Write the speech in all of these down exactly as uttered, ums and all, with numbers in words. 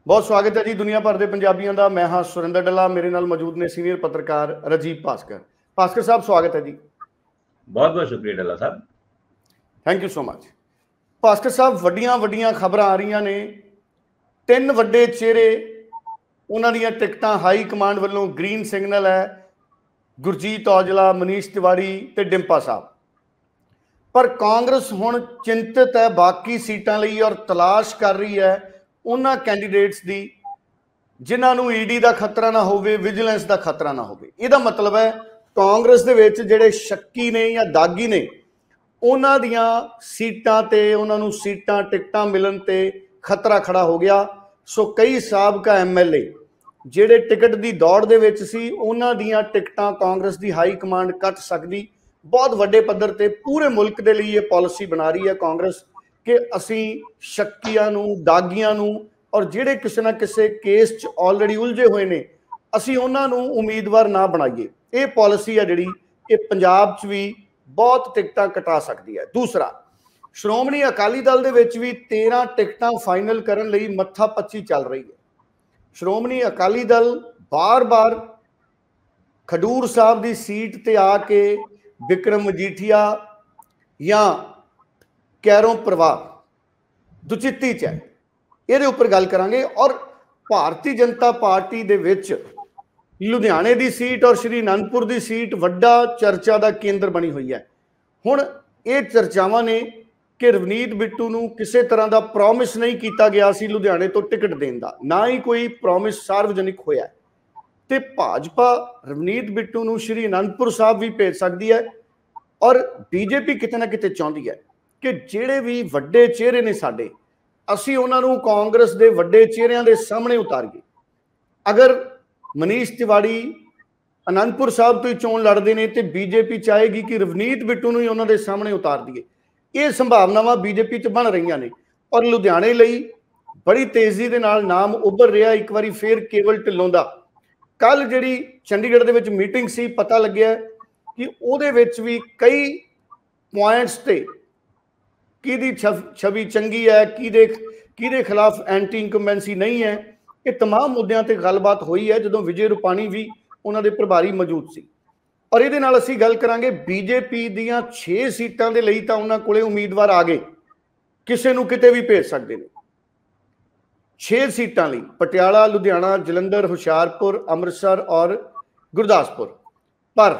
बहुत स्वागत है जी दुनिया भर के पंजाबियों का। मैं हाँ सुरिंदर डला, मेरे नाल मौजूद ने सीनियर पत्रकार राजीव भास्कर। भास्कर साहब स्वागत है जी। बहुत बहुत शुक्रिया डला साहब, thank you so much. Bhaskar साहब वड्डियां वड्डियां खबर आ रही ने, तीन वड्डे चेहरे उन्हां दीयां टिकटां हाई कमांड वालों ग्रीन सिग्नल है, गुरजीत औजला, मनीष तिवाड़ी ते डिंपा साहब। पर कांग्रेस हुण चिंतित है बाकी सीटां लई और तलाश कर रही है उन्हां कैंडीडेट्स दी जिन्हां नूं ईडी का खतरा ना होवे, विजिलेंस का खतरा ना होवे। इहदा मतलब है कांग्रेस दे विच जिहड़े शक्की ने या दागी ने उन्हां दियां सीटां ते उन्हां नूं सीटां टिकटां मिलन ते खतरा खड़ा हो गया। सो कई साबका एम एल ए जिहड़े टिकट की दौड़ दे विच सी उन्हां दियां टिकटां कांग्रेस की हाई कमांड कट सकदी। बहुत वड्डे पद्धर ते पूरे मुल्क दे लई ये पॉलिसी बना रही है कांग्रेस कि असीं शक्कियां नूं, दागियां नूं और जिहड़े किसी ना किसी केस च ऑलरेडी उलझे हुए ने असीं उन्हां नूं उम्मीदवार ना बनाईए। ये पॉलिसी है जिहड़ी ये पंजाब च भी बहुत टिकटां कटा सकती है। दूसरा, श्रोमणी अकाली दल दे विच भी तेरह टिकटां फाइनल करन लई मत्था पच्ची चल रही है। श्रोमणी अकाली दल बार बार खडूर साहब की सीट ते आके विक्रम मजीठिया या कैरों परवार दुचित्ती च है, ये उपर गल करांगे। और भारतीय जनता पार्टी दे विच लुधियाने की सीट और श्री आनंदपुर की सीट वड्डा चर्चा का केंद्र बनी हुई है। हुण ये चर्चावां ने कि रवनीत बिट्टू नूं किसी तरह का प्रॉमिस नहीं किया गया सी लुधियाने तो टिकट देने का, ना ही कोई प्रॉमिस सार्वजनिक होया ते भाजपा रवनीत बिट्टू नूं श्री आनंदपुर साहब भी भेज सकती है। और बीजेपी किते ना किते चाहती है कि जिहड़े भी वड्डे चेहरे ने साडे असीं उन्हां नूं कांग्रेस के वड्डे चेहरिਆਂ के सामने उतारीए। अगर मनीष तिवाड़ी आनंदपुर साहब तो ही चोण लड़ते हैं तो बीजेपी चाहेगी कि रवनीत बिट्टू नूं ही उन्हां दे सामने उतार दिए। ये संभावनावां बीजेपी च बन रही ने और लुधियाने लई बड़ी तेजी के नाल नाम उभर रहा एक बारी फिर केवल ढिल्लों दा। कल जिहड़ी चंडीगढ़ दे विच मीटिंग सी, पता लग्या कि उहदे विच भी कई पॉइंट्स ते किहदी छवि चंगी है, किहदे किहदे खिलाफ एंटी इनकम्बेंसी नहीं है, ये तमाम मुद्दों पर गलबात हुई है जदों विजय रूपाणी भी उन्होंने प्रभारी मौजूद सी। और ये नाल असीं गल करांगे बीजेपी दीयां छे सीटां दे लई तां उन्हां कोले उम्मीदवार आ गए, किसी नूं किते भी भेज सकदे ने। छे सीटां लई पटियाला, लुधियाना, जलंधर, हुशियारपुर, अमृतसर और गुरदासपुर। पर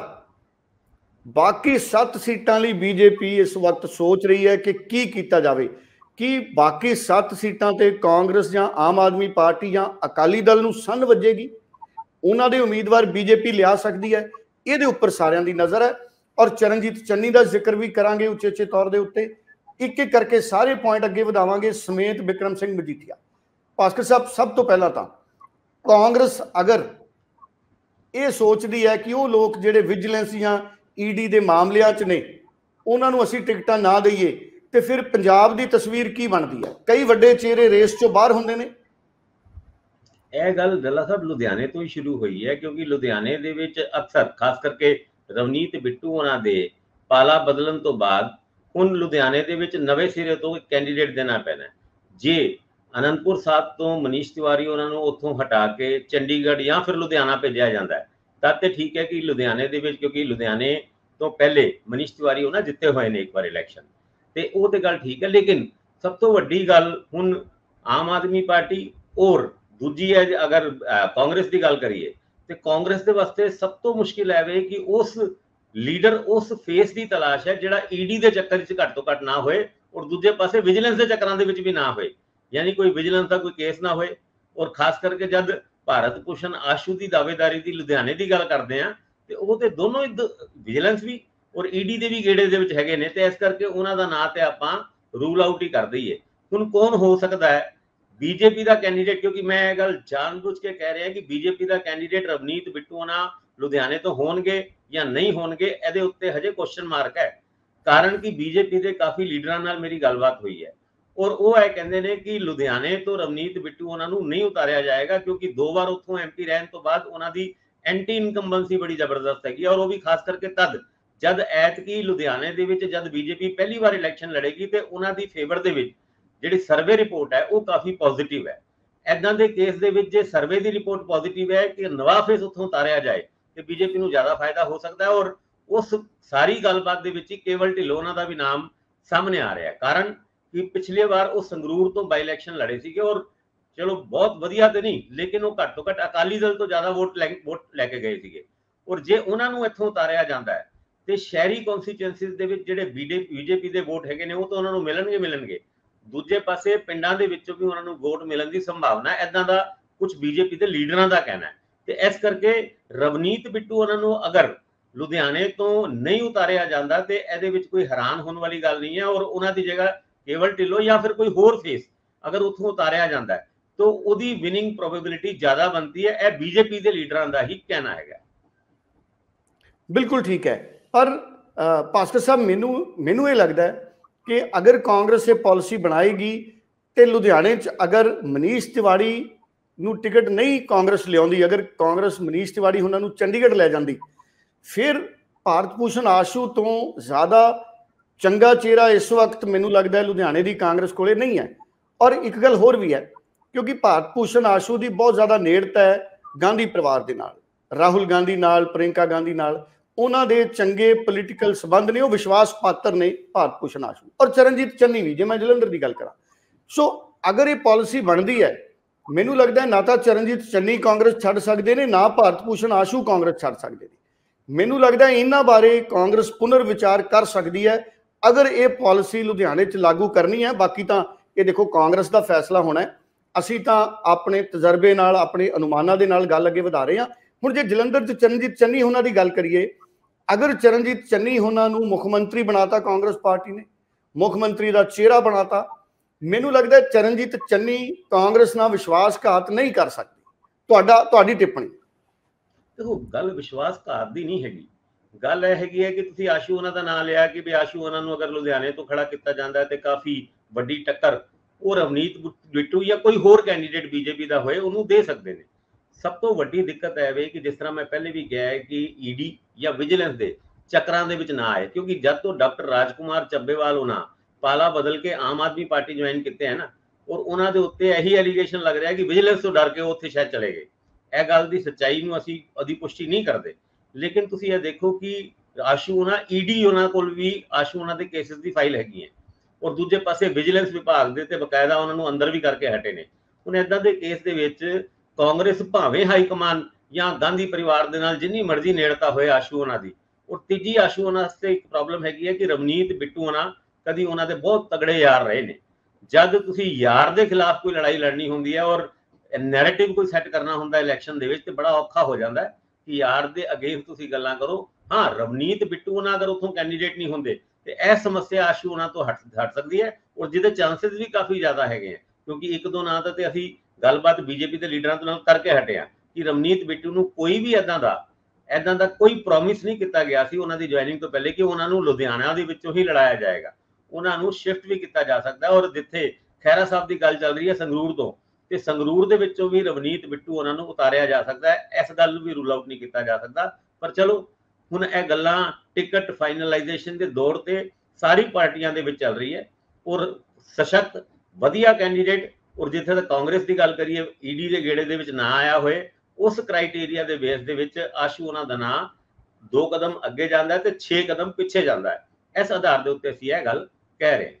बाकी सत्त सीटां लई बीजेपी इस वक्त सोच रही है कि की कीता जावे, कि बाकी सत्त सीटां ते कांग्रेस या आम आदमी पार्टी या अकाली दल नूं सन वजेगी, उन्हां दे उम्मीदवार बीजेपी लिया सकती है। ये उपर सारियां दी नज़र है। और चरणजीत चन्नी का जिक्र भी करांगे उचेचे तौर के उत्ते, एक एक करके सारे पॉइंट अगे वधावांगे समेत विक्रम सिंह मजीठिया। भास्कर साहब, सब तो पहला तो कांग्रेस अगर ये सोचती है कि वो लोग जिहड़े विजिलेंस या ईडी के मामलों च ने उन्होंने असीं टिकटां ना दईए तो फिर पंजाब की तस्वीर की बनती है? कई वड्डे चेहरे रेस चों बाहर हुंदे ने। यह गल डला साहब लुधियाने तो ही शुरू हुई है, क्योंकि लुधियाने दे विच अक्सर खास करके रवनीत बिट्टू होना दे पाला बदलन तो बाद हुण लुधियाने दे विच नवे सिरे तो कैंडीडेट देना पैना। जे आनंदपुर साहब तो मनीष तिवारी उन्होंने उत्थों हटा के चंडीगढ़ या फिर लुधियाना भेजा जाता है तब तो ठीक है कि लुधियाने दे विच, क्योंकि लुधियाने तो पहले मनीष तिवारी उन्हें जिते हुए ने एक बार इलैक्शन, तो वो तो गल ठीक है। लेकिन सब तो वड्डी गल हुण आम आदमी पार्टी और दूजी है अगर कांग्रेस की गल करिए तो कांग्रेस के वास्ते सब तो मुश्किल है कि उस लीडर उस फेस की तलाश है जिहड़ा ईडी के चक्कर घट तो घट ना होए और दूजे पासे विजिलेंस के चक्करां दे विच भी ना होए, यानी कोई विजिलेंस का कोई केस ना होए। और खास करके जब भारत भूषण आशू की दावेदारी की लुधियाने की गल करते हैं तो वो तो दोनों विजिलेंस भी और ईडी के भी गेड़े दे विच हैगे ने, तो इस करके उन्हों का नाम तो आपां रूल आउट ही कर दईए। हुण कौन हो सकता है बीजेपी का कैंडीडेट? क्योंकि मैं यह गल जानबूझ के कह रहा कि बीजेपी का कैंडीडेट रवनीत बिट्टू होना लुधियाने तो होणगे या नहीं होणगे, इहदे उत्ते हजे क्वेश्चन मार्क है। कारण कि बीजेपी के काफ़ी लीडरां नाल मेरी गलबात हुई है और वो यह कहते हैं कि लुधियाने तो रवनीत बिट्टू उन्होंने नहीं उतारिया जाएगा, क्योंकि दो बार उत्थों एम पी रहने तो बाद उन्होंने एंटी इनकम्बेंसी बड़ी जबरदस्त हैगी। और वो भी खास करके तद जद ऐतकी लुधियाने दे विच जद बीजेपी पहली बार इलैक्शन लड़ेगी तो उन्होंने फेवर दे विच जिहड़ी सर्वे रिपोर्ट है वो काफ़ी पॉजिटिव है। ਇਦਾਂ ਦੇ ਕੇਸ ਦੇ ਵਿੱਚ ਜੇ ਸਰਵੇ ਦੀ ਰਿਪੋਰਟ ਪੋਜ਼ਿਟਿਵ ਹੈ ਕਿ ਨਵਾਂ ਫੇਸ ਉੱਥੋਂ ਉਤਾਰਿਆ ਜਾਏ ਤੇ ਬੀਜੇਪੀ ਨੂੰ ਜ਼ਿਆਦਾ ਫਾਇਦਾ ਹੋ ਸਕਦਾ ਹੈ। ਔਰ ਉਸ ਸਾਰੀ ਗੱਲਬਾਤ ਦੇ ਵਿੱਚ ਹੀ ਕੇਵਲ ਢਿੱਲੋਂ ਉਹਨਾਂ ਦਾ ਵੀ ਨਾਮ ਸਾਹਮਣੇ ਆ ਰਿਹਾ ਹੈ। ਕਾਰਨ ਕਿ ਪਿਛਲੇ ਵਾਰ ਉਹ ਸੰਗਰੂਰ ਤੋਂ ਬਾਈ ਇਲੈਕਸ਼ਨ ਲੜੇ ਸੀਗੇ ਔਰ ਚਲੋ ਬਹੁਤ ਵਧੀਆ ਤੇ ਨਹੀਂ, ਲੇਕਿਨ ਉਹ ਘੱਟ ਤੋਂ ਘੱਟ ਅਕਾਲੀ ਦਲ ਤੋਂ ਜ਼ਿਆਦਾ ਵੋਟ ਲੈ ਵੋਟ ਲੈ ਕੇ ਗਏ ਸੀਗੇ। ਔਰ ਜੇ ਉਹਨਾਂ ਨੂੰ ਇੱਥੋਂ ਉਤਾਰਿਆ ਜਾਂਦਾ ਹੈ ਤੇ ਸ਼ਹਿਰੀ ਕੌਂਸਟੀਚੁਐਂਸੀਜ਼ ਦੇ ਵਿੱਚ ਜਿਹੜੇ ਬੀਜੇਪੀ ਦੇ ਵੋਟ ਹੈਗੇ ਨੇ ਉਹ ਤਾਂ ਉਹਨਾਂ ਨੂੰ ਮਿਲਣਗੇ ਮਿਲਣਗੇ ਦੂਜੇ ਪਾਸੇ ਪਿੰਡਾਂ ਦੇ ਵਿੱਚੋਂ ਵੀ ਉਹਨਾਂ ਨੂੰ ਵੋਟ ਮਿਲਣ ਦੀ ਸੰਭਾਵਨਾ ਹੈ, ਇਦਾਂ ਦਾ ਕੁਝ ਬੀਜੇਪੀ ਦੇ ਲੀਡਰਾਂ ਦਾ ਕਹਿਣਾ ਹੈ। ਤੇ ਇਸ ਕਰਕੇ ਰਵਨੀਤ ਬਿੱਟੂ ਉਹਨਾਂ ਨੂੰ ਅਗਰ ਲੁਧਿਆਣੇ ਤੋਂ ਨਹੀਂ ਉਤਾਰਿਆ ਜਾਂਦਾ ਤੇ ਇਹਦੇ ਵਿੱਚ ਕੋਈ ਹੈਰਾਨ ਹੋਣ ਵਾਲੀ ਗੱਲ ਨਹੀਂ ਹੈ। ਔਰ ਉਹਨਾਂ ਦੀ ਜਗ੍ਹਾ ਕੇਵਲ ਢਿੱਲੋਂ ਜਾਂ ਫਿਰ ਕੋਈ ਹੋਰ ਫੇਸ ਅਗਰ ਉੱਥੋਂ ਉਤਾਰਿਆ ਜਾਂਦਾ ਹੈ ਤਾਂ ਉਹਦੀ ਵਿਨਿੰਗ ਪ੍ਰੋਬੇਬਿਲਿਟੀ ਜ਼ਿਆਦਾ ਬਣਦੀ ਹੈ। ਇਹ ਬੀਜੇਪੀ ਦੇ ਲੀਡਰਾਂ ਦਾ ਹੀ ਕਹਿਣਾ ਹੈਗਾ। ਬਿਲਕੁਲ ਠੀਕ ਹੈ, ਪਰ ਭਾਸਕਰ ਸਾਹਿਬ ਮੈਨੂੰ ਮੈਨੂੰ ਇਹ ਲੱਗਦਾ ਹੈ ਕਿ ਅਗਰ ਕਾਂਗਰਸ ਇਹ ਪਾਲਿਸੀ ਬਣਾਏਗੀ ਤੇ ਲੁਧਿਆਣੇ 'ਚ ਅਗਰ ਮਨੀਸ਼ ਤਿਵਾੜੀ ਨੂੰ ਟਿਕਟ ਨਹੀਂ ਕਾਂਗਰਸ ਲਿਆਉਂਦੀ, ਅਗਰ ਕਾਂਗਰਸ ਮਨੀਸ਼ ਤਿਵਾੜੀ ਉਹਨਾਂ ਨੂੰ ਚੰਡੀਗੜ੍ਹ ਲੈ ਜਾਂਦੀ, ਫਿਰ ਭਾਰਤ ਭੂਸ਼ਣ ਆਸ਼ੂ ਤੋਂ ਜ਼ਿਆਦਾ ਚੰਗਾ ਚਿਹਰਾ ਇਸ ਵਕਤ ਮੈਨੂੰ ਲੱਗਦਾ ਹੈ ਲੁਧਿਆਣੇ ਦੀ ਕਾਂਗਰਸ ਕੋਲੇ ਨਹੀਂ ਹੈ। ਔਰ ਇੱਕ ਗੱਲ ਹੋਰ ਵੀ ਹੈ, ਕਿਉਂਕਿ ਭਾਰਤ ਭੂਸ਼ਣ ਆਸ਼ੂ ਦੀ ਬਹੁਤ ਜ਼ਿਆਦਾ ਨੇੜਤਾ ਹੈ ਗਾਂਧੀ ਪਰਿਵਾਰ ਦੇ ਨਾਲ, ਰਾਹੁਲ ਗਾਂਧੀ ਨਾਲ, ਪ੍ਰਿੰਕਾ ਗਾਂਧੀ ਨਾਲ, ਉਹਨਾਂ ਦੇ ਚੰਗੇ ਪੋਲੀਟੀਕਲ ਸੰਬੰਧ ਨੇ, ਉਹ ਵਿਸ਼ਵਾਸ ਪਾਤਰ ਨੇ ਭਾਰਤ ਭੂਸ਼ਣ ਆਸ਼ੂ ਔਰ ਚਰਨਜੀਤ ਚੰਨੀ ਵੀ, ਜੇ ਮੈਂ ਜਲੰਧਰ ਦੀ ਗੱਲ ਕਰਾਂ। ਸੋ ਅਗਰ ਇਹ ਪਾਲਿਸੀ ਬਣਦੀ ਹੈ, ਮੈਨੂੰ ਲੱਗਦਾ ਨਾ ਤਾਂ ਚਰਨਜੀਤ ਚੰਨੀ ਕਾਂਗਰਸ ਛੱਡ ਸਕਦੇ ਨੇ, ਨਾ ਭਾਰਤ ਭੂਸ਼ਣ ਆਸ਼ੂ ਕਾਂਗਰਸ ਛੱਡ ਸਕਦੇ ਨੇ। ਮੈਨੂੰ ਲੱਗਦਾ ਇਹਨਾਂ ਬਾਰੇ ਕਾਂਗਰਸ ਪੁਨਰ ਵਿਚਾਰ ਕਰ ਸਕਦੀ ਹੈ ਅਗਰ ਇਹ ਪਾਲਿਸੀ ਲੁਧਿਆਣੇ 'ਚ ਲਾਗੂ ਕਰਨੀ ਹੈ। ਬਾਕੀ ਤਾਂ ਇਹ ਦੇਖੋ ਕਾਂਗਰਸ ਦਾ ਫੈਸਲਾ ਹੋਣਾ ਹੈ। ਅਸੀਂ ਤਾਂ ਆਪਣੇ ਤਜਰਬੇ ਨਾਲ, ਆਪਣੇ ਅਨੁਮਾਨਾਂ ਦੇ ਨਾਲ ਗੱਲ ਅੱਗੇ ਵਧਾ ਰਹੇ ਹਾਂ। ਹੁਣ ਜੇ ਜਲੰਧਰ 'ਚ ਚਰਨਜੀਤ ਚੰਨੀ ਉਹਨਾਂ ਦੀ ਗੱਲ ਕਰੀਏ, ਅਗਰ ਚਰਨਜੀਤ ਚੰਨੀ ਉਹਨਾਂ ਨੂੰ ਮੁੱਖ ਮੰਤਰੀ ਬਣਾਤਾ ਕਾਂਗਰਸ ਪਾਰਟੀ ਨੇ, ਮੁੱਖ ਮੰਤਰੀ ਦਾ ਚਿਹਰਾ ਬਣਾਤਾ, ਮੈਨੂੰ ਲੱਗਦਾ ਚਰਨਜੀਤ ਚੰਨੀ ਕਾਂਗਰਸ ਨਾਲ ਵਿਸ਼ਵਾਸਘਾਤ ਨਹੀਂ ਕਰ ਸਕਦੀ। ਤੁਹਾਡਾ ਤੁਹਾਡੀ ਟਿੱਪਣੀ? ਦੇਖੋ, ਗੱਲ ਵਿਸ਼ਵਾਸਘਾਤ ਦੀ ਨਹੀਂ ਹੈਗੀ, ਗੱਲ ਇਹ ਹੈਗੀ ਹੈ ਕਿ ਤੁਸੀਂ ਆਸ਼ੂ ਉਹਨਾਂ ਦਾ ਨਾਮ ਲਿਆ ਕਿ ਵੀ ਆਸ਼ੂ ਉਹਨਾਂ ਨੂੰ ਅਗਰ ਲੁਧਿਆਣੇ ਤੋਂ ਖੜਾ ਕੀਤਾ ਜਾਂਦਾ ਤੇ ਕਾਫੀ ਵੱਡੀ ਟੱਕਰ ਉਹ ਰਵਨੀਤ ਬਿੱਟੂ ਜਾਂ ਕੋਈ ਹੋਰ ਕੈਂਡੀਡੇਟ ਬੀਜੇਪੀ ਦਾ ਹੋਏ ਉਹਨੂੰ ਦੇ ਸਕਦੇ ਨੇ। ਸਭ ਤੋਂ ਵੱਡੀ ਦਿੱਕਤ ਹੈ ਵੇ ਕਿ ਜਿਸ ਤਰ੍ਹਾਂ ਮੈਂ ਪਹਿਲੇ ਵੀ ਕਿਹਾ ਹੈ ਕਿ ਈਡੀ ਜਾਂ ਵਿਜੀਲੈਂਸ ਦੇ ਚੱਕਰਾਂ ਦੇ ਵਿੱਚ ਨਾ ਆਏ, ਕਿਉਂਕਿ ਜਦ ਤੋਂ ਡਾਕਟਰ ਰਾਜਕੁਮਾਰ ਚੱਬੇਵਾਲ ਉਹਨਾਂ ਪਾਲਾ ਬਦਲ ਕੇ ਆਮ ਆਦਮੀ ਪਾਰਟੀ ਜੁਆਇਨ ਕੀਤੇ ਹੈ ਨਾ, ਔਰ ਉਹਨਾਂ ਦੇ ਉੱਤੇ ਇਹੀ ਐਲੀਗੇਸ਼ਨ ਲੱਗ ਰਿਹਾ ਕਿ ਵਿਜੀਲੈਂਸ ਤੋਂ ਡਰ ਕੇ ਉਹ ਉੱਥੇ ਸ਼ਾਇਦ ਚਲੇ ਗਏ। ਇਹ ਗੱਲ ਦੀ ਸੱਚਾਈ ਨੂੰ ਅਸੀਂ ਉਹਦੀ ਪੁਸ਼ਟੀ ਨਹੀਂ ਕਰਦੇ, ਲੇਕਿਨ ਤੁਸੀਂ ਇਹ ਦੇਖੋ ਕਿ ਆਸ਼ੂ ਉਹਨਾਂ ਈਡੀ ਉਹਨਾਂ ਕੋਲ ਵੀ ਆਸ਼ੂ ਉਹਨਾਂ ਦੇ ਕੇਸਿਸ ਦੀ ਫਾਈਲ ਹੈਗੀ ਹੈ, ਔਰ ਦੂਜੇ ਪਾਸੇ ਵਿਜੀਲੈਂਸ ਵਿਭਾਗ ਦੇ ਤੇ ਬਕਾਇਦਾ ਉਹਨਾਂ ਨੂੰ ਅੰਦਰ ਵੀ ਕਰਕੇ ਹਟੇ ਨੇ। ਹੁਣ ਇਦਾਂ ਦੇ ਕੇਸ ਦੇ ਵਿੱਚ ਕਾਂਗਰਸ ਭਾਵੇਂ ਹਾਈ ਕਮਾਨ ਜਾਂ ਗਾਂਧੀ ਪਰਿਵਾਰ ਦੇ ਨਾਲ ਜਿੰਨੀ ਮਰਜ਼ੀ ਨੇੜਤਾ ਹੋਏ ਆਸ਼ੂ ਉਹਨਾਂ ਦੀ, ਔਰ ਤੀਜੀ ਆਸ਼ੂ ਉਹਨਾਂ ਵਾਸਤੇ ਇੱਕ ਪ੍ਰੋਬਲਮ ਹੈਗੀ ਹੈ ਕਿ ਰਵਨੀਤ ਬਿੱਟੂ ਉਹਨਾਂ ਕਦੀ ਉਹਨਾਂ ਦੇ ਬਹੁਤ ਤਗੜੇ ਯਾਰ ਰਹੇ ਨੇ। ਜਦ ਤੁਸੀਂ ਯਾਰ ਦੇ ਖਿਲਾਫ ਕੋਈ ਲੜਾਈ ਲੜਨੀ ਹੁੰਦੀ ਹੈ ਔਰ ਨੈਰੇਟਿਵ ਕੋਈ ਸੈੱਟ ਕਰਨਾ ਹੁੰਦਾ ਇਲੈਕਸ਼ਨ ਦੇ ਵਿੱਚ, ਤੇ ਬੜਾ ਔਖਾ ਹੋ ਜਾਂਦਾ ਹੈ ਕਿ ਯਾਰ ਦੇ ਅਗੇਂਸਟ ਤੁਸੀਂ ਗੱਲਾਂ ਕਰੋ। ਹਾਂ, ਰਵਨੀਤ ਬਿੱਟੂ ਉਹਨਾਂ ਅਗਰ ਉੱਥੋਂ ਕੈਂਡੀਡੇਟ ਨਹੀਂ ਹੁੰਦੇ ਤੇ ਇਹ ਸਮੱਸਿਆ ਆਸ਼ੂ ਉਹਨਾਂ ਤੋਂ ਹਟ ਹਟ ਸਕਦੀ ਹੈ, ਔਰ ਜਿਹਦੇ ਚਾਂਸਸ ਵੀ ਕਾਫੀ ਜ਼ਿਆਦਾ ਹੈਗੇ ਆ, ਕਿਉਂਕਿ ਇੱਕ ਦੋ ਨਾਂ ਦਾ ਤੇ ਅਸੀਂ ਗੱਲਬਾਤ ਬੀਜੇਪੀ ਦੇ ਲੀਡਰਾਂ ਤੋਂ ਨਾਲ ਕਰਕੇ ਹਟੇ ਆ ਕਿ ਰਵਨੀਤ ਬਿੱਟੂ ਨੂੰ ਕੋਈ ਵੀ ਏਦਾਂ ਦਾ ਏਦਾਂ ਦਾ ਕੋਈ ਪ੍ਰੋਮਿਸ ਨਹੀਂ ਕੀਤਾ ਗਿਆ ਸੀ ਉਹਨਾਂ ਦੀ ਜੁਆਇਨਿੰਗ ਤੋਂ ਪਹਿਲੇ ਕਿ ਉਹਨਾਂ ਨੂੰ ਲੁਧਿਆਣਾ ਦੇ ਵਿੱਚੋਂ ਹੀ ਲੜਾਇਆ ਜਾਏਗਾ। ਉਹਨਾਂ ਨੂੰ ਸ਼ਿਫਟ ਵੀ ਕੀਤਾ ਜਾ ਸਕਦਾ, ਔਰ ਜਿੱਥੇ ਖਹਿਰਾ ਸਾਹਿਬ ਦੀ ਗੱਲ ਚੱਲ ਰਹੀ ਹੈ ਸੰਗਰੂਰ ਤੋਂ, ਤੇ ਸੰਗਰੂਰ ਦੇ ਵਿੱਚੋਂ ਵੀ ਰਵਨੀਤ ਬਿੱਟੂ ਉਹਨਾਂ ਨੂੰ ਉਤਾਰਿਆ ਜਾ ਸਕਦਾ ਹੈ। ਇਸ ਗੱਲ ਨੂੰ ਵੀ ਰੂਲ ਆਊਟ ਨਹੀਂ ਕੀਤਾ ਜਾ ਸਕਦਾ। ਪਰ ਚਲੋ, ਹੁਣ ਇਹ ਗੱਲਾਂ ਟਿਕਟ ਫਾਈਨਲਾਈਜੇਸ਼ਨ ਦੇ ਦੌਰ ਤੇ ਸਾਰੀ ਪਾਰਟੀਆਂ ਦੇ ਵਿੱਚ ਚੱਲ ਰਹੀ ਹੈ, ਔਰ ਸਸ਼ਕਤ ਵਧੀਆ ਕੈਂਡੀਡੇਟ, ਔਰ ਜਿੱਥੇ ਤੱਕ ਕਾਂਗਰਸ ਦੀ ਗੱਲ ਕਰੀਏ ਈਡੀ ਦੇ ਗੇੜੇ ਦੇ ਵਿੱਚ ਨਾ ਆਇਆ ਹੋਏ, ਉਸ ਕ੍ਰਾਈਟੇਰੀਆ ਦੇ ਬੇਸ ਦੇ ਵਿੱਚ ਆਸ਼ੂ ਉਹਨਾਂ ਦਾ ਨਾਂ ਦੋ ਕਦਮ ਅੱਗੇ ਜਾਂਦਾ ਹੈ ਤੇ ਛੇ ਕਦਮ ਪਿੱਛੇ ਜਾਂਦਾ ਹੈ। ਇਸ ਆਧਾਰ ਦੇ ਉੱਤੇ ਅਸੀਂ ਇਹ ਗੱਲ ਕਹਿ ਰਹੇ।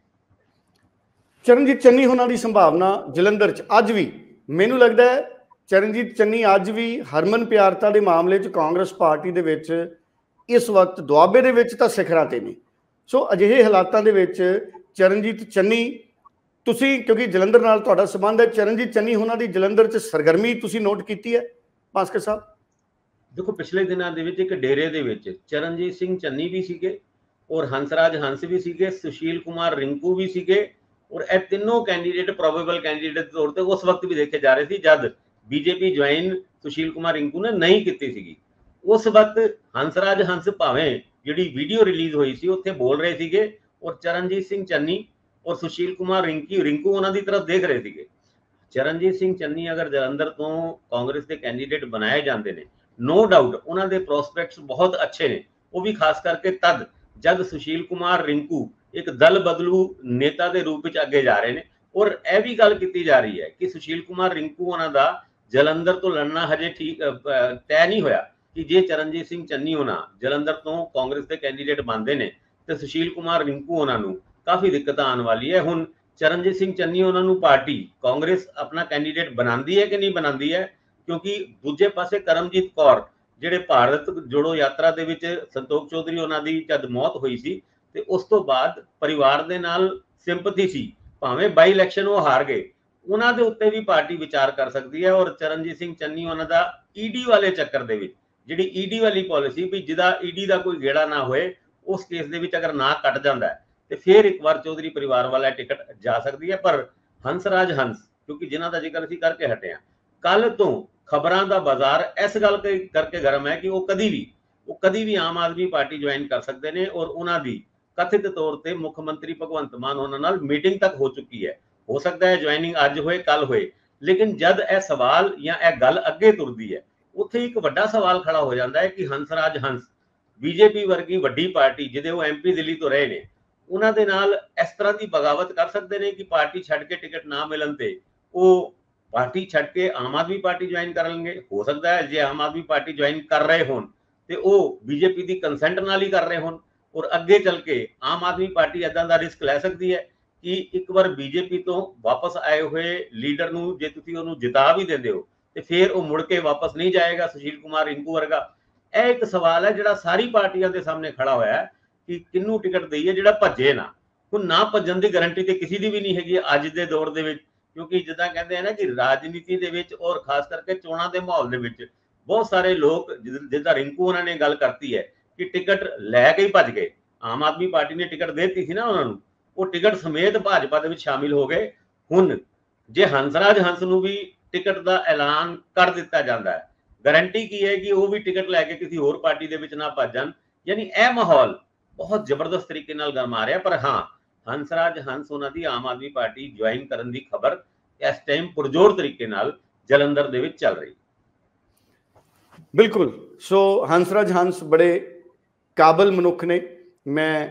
ਚਰਨਜੀਤ ਚੰਨੀ ਉਹਨਾਂ ਦੀ ਸੰਭਾਵਨਾ ਜਲੰਧਰ 'ਚ ਅੱਜ ਵੀ ਮੈਨੂੰ ਲੱਗਦਾ ਹੈ, ਚਰਨਜੀਤ ਚੰਨੀ ਅੱਜ ਵੀ ਹਰਮਨ ਪਿਆਰਤਾ ਦੇ ਮਾਮਲੇ 'ਚ ਕਾਂਗਰਸ ਪਾਰਟੀ ਦੇ ਵਿੱਚ ਇਸ ਵਕਤ ਦੁਆਬੇ ਦੇ ਵਿੱਚ ਤਾਂ ਸਿਖਰਾਂ ਤੇ ਨੇ। ਸੋ ਅਜਿਹੇ ਹਾਲਾਤਾਂ ਦੇ ਵਿੱਚ ਚਰਨਜੀਤ ਚੰਨੀ, ਤੁਸੀਂ ਕਿਉਂਕਿ ਜਲੰਧਰ ਨਾਲ ਤੁਹਾਡਾ ਸੰਬੰਧ ਹੈ, ਚਰਨਜੀਤ ਚੰਨੀ ਉਹਨਾਂ ਦੀ ਜਲੰਧਰ 'ਚ ਸਰਗਰਮੀ ਤੁਸੀਂ ਨੋਟ ਕੀਤੀ ਹੈ ਭਾਸਕਰ ਸਾਹਿਬ? ਦੇਖੋ, ਪਿਛਲੇ ਦਿਨਾਂ ਦੇ ਵਿੱਚ ਇੱਕ ਡੇਰੇ ਦੇ ਵਿੱਚ ਚਰਨਜੀਤ ਸਿੰਘ ਚੰਨੀ ਵੀ ਸੀਗੇ, ਔਰ ਹੰਸਰਾਜ ਹੰਸ ਵੀ ਸੀਗੇ, ਸੁਸ਼ੀਲ ਕੁਮਾਰ ਰਿੰਕੂ ਵੀ ਸੀਗੇ, ਔਰ ਇਹ ਤਿੰਨੋਂ ਕੈਂਡੀਡੇਟ ਪ੍ਰੋਬੇਬਲ ਕੈਂਡੀਡੇਟ ਦੇ ਤੌਰ ਤੇ ਉਸ ਵਕਤ ਵੀ ਦੇਖੇ ਜਾ ਰਹੇ ਸੀ ਜਦ ਬੀਜੇਪੀ ਜੁਆਇਨ ਸੁਸ਼ੀਲ ਕੁਮਾਰ ਰਿੰਕੂ ਨੇ ਨਹੀਂ ਕੀਤੀ ਸੀਗੀ। ਉਸ ਵਕਤ ਹੰਸਰਾਜ ਹੰਸ ਭਾਵੇਂ ਜਿਹੜੀ ਵੀਡੀਓ ਰਿਲੀਜ਼ ਹੋਈ ਸੀ ਉੱਥੇ ਬੋਲ ਰਹੇ ਸੀਗੇ, ਔਰ ਚਰਨਜੀਤ ਸਿੰਘ ਚੰਨੀ ਔਰ ਸੁਸ਼ੀਲ ਕੁਮਾਰ ਰਿੰਕੀ ਰਿੰਕੂ ਉਹਨਾਂ ਦੀ ਤਰਫ ਦੇਖ ਰਹੇ ਸੀਗੇ। ਚਰਨਜੀਤ ਸਿੰਘ ਚੰਨੀ ਅਗਰ ਜਲੰਧਰ ਤੋਂ ਕਾਂਗਰਸ ਦੇ ਕੈਂਡੀਡੇਟ ਬਣਾਏ ਜਾਂਦੇ ਨੇ, ਨੋ ਡਾਊਟ ਉਹਨਾਂ ਦੇ ਪ੍ਰੋਸਪੈਕਟਸ ਬਹੁਤ ਅੱਛੇ ਨੇ, ਉਹ ਵੀ ਖਾਸ ਕਰਕੇ ਤਦ ਜਦ ਸੁਸ਼ੀਲ ਕੁਮਾਰ ਰਿੰਕੂ ਇੱਕ ਦਲ ਬਦਲੂ ਨੇਤਾ ਦੇ ਰੂਪ ਵਿੱਚ ਅੱਗੇ ਜਾ ਰਹੇ ਨੇ। ਔਰ ਇਹ ਵੀ ਗੱਲ ਕੀਤੀ ਜਾ ਰਹੀ ਹੈ ਕਿ ਸੁਸ਼ੀਲ ਕੁਮਾਰ ਰਿੰਕੂ ਉਹਨਾਂ ਦਾ ਜਲੰਧਰ ਤੋਂ ਲੜਨਾ ਹਜੇ ਠੀਕ ਤੈਅ ਨਹੀਂ ਹੋਇਆ ਕਿ ਜੇ ਚਰਨਜੀਤ ਸਿੰਘ ਚੰਨੀ ਉਹਨਾਂ ਜਲੰਧਰ ਤੋਂ ਕਾਂਗਰਸ ਦੇ ਕੈਂਡੀਡੇਟ ਬਣਦੇ ਨੇ ਤੇ ਸੁਸ਼ੀਲ ਕੁਮਾਰ ਰਿੰਕੂ ਉਹਨਾਂ ਨੂੰ ਕਾਫੀ ਦਿੱਕਤਾਂ ਆਉਣ ਵਾਲੀ ਹੈ। ਹੁਣ ਚਰਨਜੀਤ ਸਿੰਘ ਚੰਨੀ ਉਹਨਾਂ ਨੂੰ ਪਾਰਟੀ ਕਾਂਗਰਸ ਆਪਣਾ ਕੈਂਡੀਡੇਟ ਬਣਾਉਂਦੀ ਹੈ ਕਿ ਨਹੀਂ ਬਣਾਉਂਦੀ ਹੈ, ਕਿਉਂਕਿ ਦੂਜੇ ਪਾਸੇ ਕਰਮਜੀਤ ਕੌਰ ਜਿਹੜੇ ਭਾਰਤ ਜੋੜੋ ਯਾਤਰਾ ਦੇ ਵਿੱਚ ਸੰਤੋਖ ਚੌਧਰੀ ਉਹਨਾਂ ਦੀ ਜਦ ਮੌਤ ਹੋਈ ਸੀ ਤੇ ਉਸ ਤੋਂ ਬਾਅਦ ਪਰਿਵਾਰ ਦੇ ਨਾਲ ਸਿੰਪਥੀ ਸੀ, ਭਾਵੇਂ ਬਾਈ ਇਲੈਕਸ਼ਨ ਉਹ ਹਾਰ ਗਏ, ਉਹਨਾਂ ਦੇ ਉੱਤੇ ਵੀ ਪਾਰਟੀ ਵਿਚਾਰ ਕਰ ਸਕਦੀ ਹੈ। ਔਰ ਚਰਨਜੀਤ ਸਿੰਘ ਚੰਨੀ ਉਹਨਾਂ ਦਾ ਈਡੀ ਵਾਲੇ ਚੱਕਰ ਦੇ ਵਿੱਚ ਜਿਹੜੀ ਈਡੀ ਵਾਲੀ ਪਾਲਿਸੀ ਵੀ ਜਿਹਦਾ ਈਡੀ ਦਾ ਕੋਈ ਗੇੜਾ ਨਾ ਹੋਏ, ਉਸ ਕੇਸ ਦੇ ਵਿੱਚ ਅਗਰ ਨਾ ਕੱਟ ਜਾਂਦਾ ਹੈ ਤੇ ਫਿਰ ਇੱਕ ਵਾਰ ਚੌਧਰੀ ਪਰਿਵਾਰ ਵਾਲਾ ਟਿਕਟ ਜਾ ਸਕਦੀ ਹੈ। ਪਰ ਹੰਸਰਾਜ ਹੰਸ, ਕਿਉਂਕਿ ਜਿਨ੍ਹਾਂ ਦਾ ਜ਼ਿਕਰ ਅਸੀਂ ਕਰਕੇ ਹਟੇ ਹਾਂ, ਕੱਲ ਤੋਂ ਖਬਰਾਂ ਦਾ ਬਾਜ਼ਾਰ ਇਸ ਗੱਲ ਕਰਕੇ ਗਰਮ ਹੈ ਕਿ ਉਹ ਕਦੀ ਵੀ ਉਹ ਕਦੀ ਵੀ ਆਮ ਆਦਮੀ ਪਾਰਟੀ ਜੁਆਇਨ ਕਰ ਸਕਦੇ ਨੇ। ਔਰ ਉਹਨਾਂ ਦੀ ਕਥਿਤ ਤੌਰ ਤੇ ਮੁੱਖ ਮੰਤਰੀ ਭਗਵੰਤ ਮਾਨ ਉਹਨਾਂ ਨਾਲ ਮੀਟਿੰਗ ਤੱਕ ਹੋ ਚੁੱਕੀ ਹੈ। ਹੋ ਸਕਦਾ ਹੈ ਜੁਆਇਨਿੰਗ ਅੱਜ ਹੋਏ ਕੱਲ ਹੋਏ, ਲੇਕਿਨ ਜਦ ਇਹ ਸਵਾਲ ਜਾਂ ਇਹ ਗੱਲ ਅੱਗੇ ਤੁਰਦੀ ਹੈ ਉੱਥੇ ਇੱਕ ਵੱਡਾ ਸਵਾਲ ਖੜਾ ਹੋ ਜਾਂਦਾ ਹੈ ਕਿ ਹੰਸਰਾਜ ਹੰਸ ਬੀਜੇਪੀ ਵਰਗੀ ਵੱਡੀ ਪਾਰਟੀ ਜਿਹਦੇ ਉਹ ਐਮਪੀ ਦਿੱਲੀ ਤੋਂ ਰਹੇ ਨੇ, ਉਹਨਾਂ ਦੇ ਨਾਲ ਇਸ ਤਰ੍ਹਾਂ ਦੀ ਬਗਾਵਤ ਕਰ ਸਕਦੇ ਨੇ ਕਿ ਪਾਰਟੀ ਛੱਡ ਕੇ ਟਿਕਟ ਨਾ ਮਿਲਣ ਤੇ ਉਹ ਪਾਰਟੀ ਛੱਡ ਕੇ ਆਮ ਆਦਮੀ ਪਾਰਟੀ ਜੁਆਇਨ ਕਰਨਗੇ। ਹੋ ਸਕਦਾ ਹੈ ਜੇ ਆਮ ਆਦਮੀ ਪਾਰਟੀ ਜੁਆਇਨ ਕਰ ਰਹੇ ਹੋਣ ਤੇ ਉਹ ਬੀਜੇਪੀ ਦੀ ਕੰਸੈਂਟ ਨਾਲ ਹੀ ਕਰ ਰਹੇ ਹੋਣ, ਔਰ ਅੱਗੇ ਚੱਲ ਕੇ ਆਮ ਆਦਮੀ ਪਾਰਟੀ ਏਦਾਂ ਦਾ ਰਿਸਕ ਲੈ ਸਕਦੀ ਹੈ ਕਿ ਇੱਕ ਵਾਰ ਬੀਜੇਪੀ ਤੋਂ ਵਾਪਸ ਆਏ ਹੋਏ ਲੀਡਰ ਨੂੰ ਜੇ ਤੁਸੀਂ ਉਹਨੂੰ ਜਿਤਾ ਵੀ ਦਿੰਦੇ ਹੋ ਤੇ ਫਿਰ ਉਹ ਮੁੜ ਕੇ ਵਾਪਸ ਨਹੀਂ ਜਾਏਗਾ ਸੁਸ਼ੀਲ ਕੁਮਾਰ ਰਿੰਕੂ ਵਰਗਾ। ਇਹ ਇੱਕ ਸਵਾਲ ਹੈ ਜਿਹੜਾ ਸਾਰੀ ਪਾਰਟੀਆਂ ਦੇ ਸਾਹਮਣੇ ਖੜਾ ਹੋਇਆ ਹੈ ਕਿ ਕਿਹਨੂੰ ਟਿਕਟ ਦਈਏ ਜਿਹੜਾ ਭੱਜੇ ਨਾ। ਹੁਣ ਨਾ ਭੱਜਣ ਦੀ ਗਾਰੰਟੀ ਤੇ ਕਿਸੇ ਦੀ ਵੀ ਨਹੀਂ ਹੈਗੀ ਅੱਜ ਦੇ ਦੌਰ ਦੇ ਵਿੱਚ, ਕਿਉਂਕਿ ਜਿੱਦਾਂ ਕਹਿੰਦੇ ਆ ਨਾ ਕਿ ਰਾਜਨੀਤੀ ਦੇ ਵਿੱਚ ਔਰ ਖਾਸ ਕਰਕੇ ਚੋਣਾਂ ਦੇ ਮਾਹੌਲ ਦੇ ਵਿੱਚ ਬਹੁਤ ਸਾਰੇ ਲੋਕ ਜਿੱਦਾਂ ਰਿੰਕੂ ਉਹਨਾਂ ਨੇ ਗੱਲ ਕਰਤੀ ਹੈ ਕਿ ਟਿਕਟ ਲੈ ਕੇ ਹੀ ਭੱਜ ਗਏ। ਆਮ ਆਦਮੀ ਪਾਰਟੀ ਨੇ ਟਿਕਟ ਦੇ ਦਿੱਤੀ ਸੀ ਨਾ ਉਹਨਾਂ ਨੂੰ, ਉਹ ਟਿਕਟ ਸਮੇਤ ਭਾਜਪਾ ਦੇ ਵਿੱਚ ਸ਼ਾਮਿਲ ਹੋ ਗਏ। ਹੁਣ ਜੇ ਹੰਸਰਾਜ ਹੰਸ ਨੂੰ ਵੀ ਟਿਕਟ ਦਾ ਐਲਾਨ ਕਰ ਦਿੱਤਾ ਜਾਂਦਾ ਹੈ, ਗਾਰੰਟੀ ਕੀ ਹੈ ਕਿ ਉਹ ਵੀ ਟਿਕਟ ਲੈ ਕੇ ਕਿਸੇ ਹੋਰ ਪਾਰਟੀ ਦੇ ਵਿੱਚ ਨਾ ਭੱਜ ਜਾਣ। ਯਾਨੀ ਇਹ ਮਾਹੌਲ ਬਹੁਤ ਜ਼ਬਰਦਸਤ ਤਰੀਕੇ ਨਾਲ ਗਰਮਾ ਰਿਹਾ। ਪਰ ਹਾਂ, ਹੰਸਰਾਜ ਹੰਸ ਉਹਨਾਂ ਦੀ ਆਮ ਆਦਮੀ ਪਾਰਟੀ ਜੁਆਇਨ ਕਰਨ ਦੀ ਖਬਰ ਇਸ ਟਾਈਮ ਪੁਰਜੋਰ ਤਰੀਕੇ ਨਾਲ ਜਲੰਧਰ ਦੇ ਵਿੱਚ ਚੱਲ ਰਹੀ। ਬਿਲਕੁਲ, ਸੋ ਹੰਸਰਾਜ ਹੰਸ ਬੜੇ ਕਾਬਲ ਮਨੁੱਖ ਨੇ। ਮੈਂ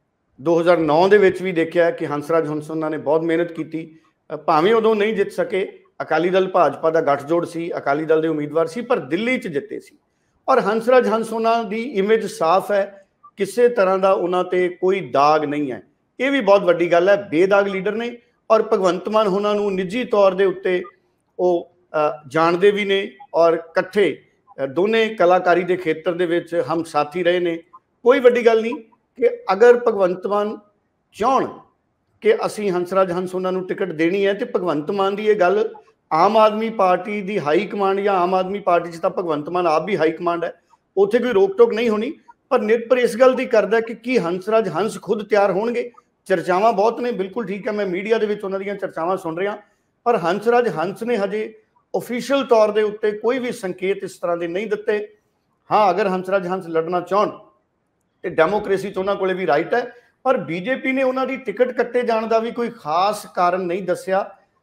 ਦੋ ਹਜ਼ਾਰ ਨੌ ਦੇ ਵਿੱਚ ਵੀ ਦੇਖਿਆ ਕਿ ਹੰਸਰਾਜ ਹੰਸ ਉਹਨਾਂ ਨੇ ਬਹੁਤ ਮਿਹਨਤ ਕੀਤੀ, ਭਾਵੇਂ ਉਦੋਂ ਨਹੀਂ ਜਿੱਤ ਸਕੇ, ਅਕਾਲੀ ਦਲ ਭਾਜਪਾ ਦਾ ਗੱਠਜੋੜ ਸੀ, ਅਕਾਲੀ ਦਲ ਦੇ ਉਮੀਦਵਾਰ ਸੀ, ਪਰ ਦਿੱਲੀ 'ਚ ਜਿੱਤੇ ਸੀ। ਔਰ ਹੰਸਰਾਜ ਹੰਸ ਉਹਨਾਂ ਦੀ ਇਮੇਜ ਸਾਫ਼ ਹੈ, ਕਿਸੇ ਤਰ੍ਹਾਂ ਦਾ ਉਹਨਾਂ ਤੇ ਕੋਈ ਦਾਗ ਨਹੀਂ ਹੈ। ਇਹ ਵੀ ਬਹੁਤ ਵੱਡੀ ਗੱਲ ਹੈ, ਬੇਦਾਗ ਲੀਡਰ ਨੇ। ਔਰ ਭਗਵੰਤ ਮਾਨ ਉਹਨਾਂ ਨੂੰ ਨਿੱਜੀ ਤੌਰ ਦੇ ਉੱਤੇ ਉਹ ਜਾਣਦੇ ਵੀ ਨੇ ਔਰ ਇਕੱਠੇ ਦੋਨੇ ਕਲਾਕਾਰੀ ਦੇ ਖੇਤਰ ਦੇ ਵਿੱਚ ਹਮ ਸਾਥੀ ਰਹੇ ਨੇ। ਕੋਈ ਵੱਡੀ ਗੱਲ ਨਹੀਂ ਕਿ ਅਗਰ ਭਗਵੰਤ ਮਾਨ ਚਾਹਣ ਕਿ ਅਸੀਂ ਹੰਸਰਾਜ ਹੰਸ ਉਹਨਾਂ ਨੂੰ ਟਿਕਟ ਦੇਣੀ ਹੈ ਤੇ ਭਗਵੰਤ ਮਾਨ ਦੀ ਇਹ ਗੱਲ ਆਮ ਆਦਮੀ ਪਾਰਟੀ ਦੀ ਹਾਈ ਕਮਾਂਡ ਜਾਂ ਆਮ ਆਦਮੀ ਪਾਰਟੀ 'ਚ ਤਾਂ ਭਗਵੰਤ ਮਾਨ ਆਪ ਵੀ ਹਾਈ ਕਮਾਂਡ ਹੈ, ਉੱਥੇ ਕੋਈ ਰੋਕ ਟੋਕ ਨਹੀਂ ਹੋਣੀ। ਪਰ ਨਿਰਭਰ ਇਸ ਗੱਲ ਦੀ ਕਰਦਾ ਕਿ ਕੀ ਹੰਸਰਾਜ ਹੰਸ ਖੁਦ ਤਿਆਰ ਹੋਣਗੇ। ਚਰਚਾਵਾਂ ਬਹੁਤ ਨੇ, ਬਿਲਕੁਲ ਠੀਕ ਹੈ, ਮੈਂ ਮੀਡੀਆ ਦੇ ਵਿੱਚ ਉਹਨਾਂ ਦੀਆਂ ਚਰਚਾਵਾਂ ਸੁਣ ਰਿਹਾ, ਪਰ ਹੰਸਰਾਜ ਹੰਸ ਨੇ ਹਜੇ ਓਫੀਸ਼ੀਅਲ ਤੌਰ ਦੇ ਉੱਤੇ ਕੋਈ ਵੀ ਸੰਕੇਤ ਇਸ ਤਰ੍ਹਾਂ ਦੇ ਨਹੀਂ ਦਿੱਤੇ। ਹਾਂ, ਅਗਰ ਹੰਸਰਾਜ ਹੰਸ ਲੜਨਾ ਚਾਹਣ ਤੇ ਡੈਮੋਕ੍ਰੇਸੀ 'ਚ ਉਹਨਾਂ ਕੋਲੇ ਵੀ ਰਾਈਟ ਹੈ, ਪਰ ਬੀਜੇਪੀ ਨੇ ਉਹਨਾਂ ਦੀ ਟਿਕਟ ਕੱਟੇ ਜਾਣ ਦਾ ਵੀ ਕੋਈ ਖਾਸ ਕਾਰਨ ਨਹੀਂ ਦੱਸਿਆ।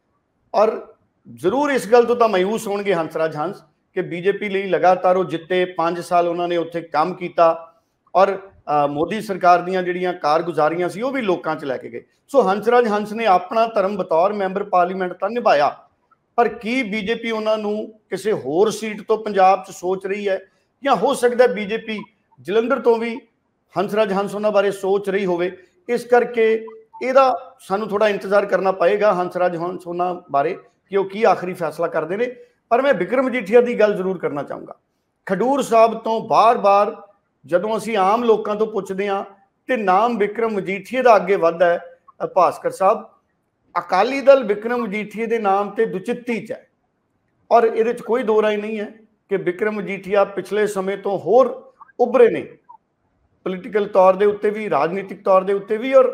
ਔਰ ਜ਼ਰੂਰ ਇਸ ਗੱਲ ਤੋਂ ਤਾਂ ਮਾਯੂਸ ਹੋਣਗੇ ਹੰਸਰਾਜ ਹੰਸ ਕਿ ਬੀਜੇਪੀ ਲਈ ਲਗਾਤਾਰ ਉਹ ਜਿੱਤੇ, ਪੰਜ ਸਾਲ ਉਹਨਾਂ ਨੇ ਉੱਥੇ ਕੰਮ ਕੀਤਾ ਔਰ ਮੋਦੀ ਸਰਕਾਰ ਦੀਆਂ ਜਿਹੜੀਆਂ ਕਾਰਗੁਜ਼ਾਰੀਆਂ ਸੀ ਉਹ ਵੀ ਲੋਕਾਂ 'ਚ ਲੈ ਕੇ ਗਏ। ਸੋ ਹੰਸਰਾਜ ਹੰਸ ਨੇ ਆਪਣਾ ਧਰਮ ਬਤੌਰ ਮੈਂਬਰ ਪਾਰਲੀਮੈਂਟ ਤਾਂ ਨਿਭਾਇਆ, ਪਰ ਕੀ ਬੀਜੇਪੀ ਉਹਨਾਂ ਨੂੰ ਕਿਸੇ ਹੋਰ ਸੀਟ ਤੋਂ ਪੰਜਾਬ 'ਚ ਸੋਚ ਰਹੀ ਹੈ, ਜਾਂ ਹੋ ਸਕਦਾ ਬੀਜੇਪੀ ਜਲੰਧਰ ਤੋਂ ਵੀ ਹੰਸਰਾਜ ਹੰਸ ਉਹਨਾਂ ਬਾਰੇ ਸੋਚ ਰਹੀ ਹੋਵੇ। ਇਸ ਕਰਕੇ ਇਹਦਾ ਸਾਨੂੰ ਥੋੜਾ ਇੰਤਜ਼ਾਰ ਕਰਨਾ ਪਏਗਾ ਹੰਸਰਾਜ ਹੰਸ ਉਹਨਾਂ ਬਾਰੇ ਕਿ ਉਹ ਕੀ ਆਖਰੀ ਫੈਸਲਾ ਕਰਦੇ ਨੇ। ਪਰ ਮੈਂ ਬਿਕਰਮ ਮਜੀਠੀਆ ਦੀ ਗੱਲ ਜ਼ਰੂਰ ਕਰਨਾ ਚਾਹੂੰਗਾ। ਖਡੂਰ ਸਾਹਿਬ ਤੋਂ ਬਾਰ-ਬਾਰ ਜਦੋਂ ਅਸੀਂ ਆਮ ਲੋਕਾਂ ਤੋਂ ਪੁੱਛਦੇ ਹਾਂ ਤੇ ਨਾਮ ਬਿਕਰਮ ਮਜੀਠੀਆ ਦਾ ਅੱਗੇ ਵੱਧਦਾ ਹੈ। ਭਾਸਕਰ ਸਾਹਿਬ, ਅਕਾਲੀ ਦਲ ਬਿਕਰਮ ਮਜੀਠੀਆ ਦੇ ਨਾਮ ਤੇ ਦੁਚਿੱਤੀ 'ਚ ਹੈ ਔਰ ਇਹਦੇ 'ਚ ਕੋਈ ਦੋ ਰਾਏ ਨਹੀਂ ਹੈ ਕਿ ਬਿਕਰਮ ਮਜੀਠੀਆ ਪਿਛਲੇ ਸਮੇਂ ਤੋਂ ਹੋਰ ਉੱਭਰੇ ਨੇ, ਪੋਲੀਟੀਕਲ ਤੌਰ ਦੇ ਉੱਤੇ ਵੀ, ਰਾਜਨੀਤਿਕ ਤੌਰ ਦੇ ਉੱਤੇ ਵੀ। ਔਰ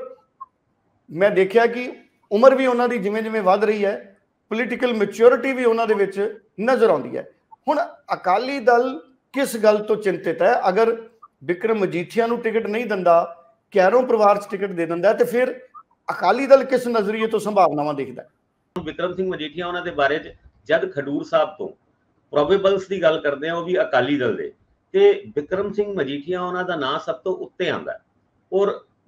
ਮੈਂ ਦੇਖਿਆ ਕਿ ਉਮਰ ਵੀ ਉਹਨਾਂ ਦੀ ਜਿਵੇਂ ਜਿਵੇਂ ਵੱਧ ਰਹੀ ਹੈ, ਪੋਲੀਟੀਕਲ ਮੈਚਿਓਰਿਟੀ ਵੀ ਉਹਨਾਂ ਦੇ ਵਿੱਚ ਨਜ਼ਰ ਆਉਂਦੀ ਹੈ। ਹੁਣ ਅਕਾਲੀ ਦਲ ਕਿਸ ਗੱਲ ਤੋਂ ਚਿੰਤਿਤ ਹੈ? ਅਗਰ ਬਿਕਰਮ ਮਜੀਠੀਆ ਨੂੰ ਟਿਕਟ ਨਹੀਂ ਦਿੰਦਾ, ਕੈਰੋਂ ਪਰਿਵਾਰ 'ਚ ਟਿਕਟ ਦੇ ਦਿੰਦਾ, ਤੇ ਫਿਰ ਅਕਾਲੀ ਦਲ ਕਿਸ ਨਜ਼ਰੀਏ ਤੋਂ ਸੰਭਾਵਨਾਵਾਂ ਦੇਖਦਾ? ਬਿਕਰਮ ਸਿੰਘ ਮਜੀਠੀਆ ਉਹਨਾਂ ਦੇ ਬਾਰੇ 'ਚ ਜਦ ਖਡੂਰ ਸਾਹਿਬ ਤੋਂ ਪ੍ਰੋਬੇਬਲਸ ਦੀ ਗੱਲ ਕਰਦੇ ਆ, ਉਹ ਵੀ ਅਕਾਲੀ ਦਲ ਦੇ, ਤੇ ਬਿਕਰਮ ਸਿੰਘ ਮਜੀਠੀਆ ਉਹਨਾਂ ਦਾ ਨਾਂ ਸਭ ਤੋਂ ਉੱਤੇ ਆਉਂਦਾ। ਔਰ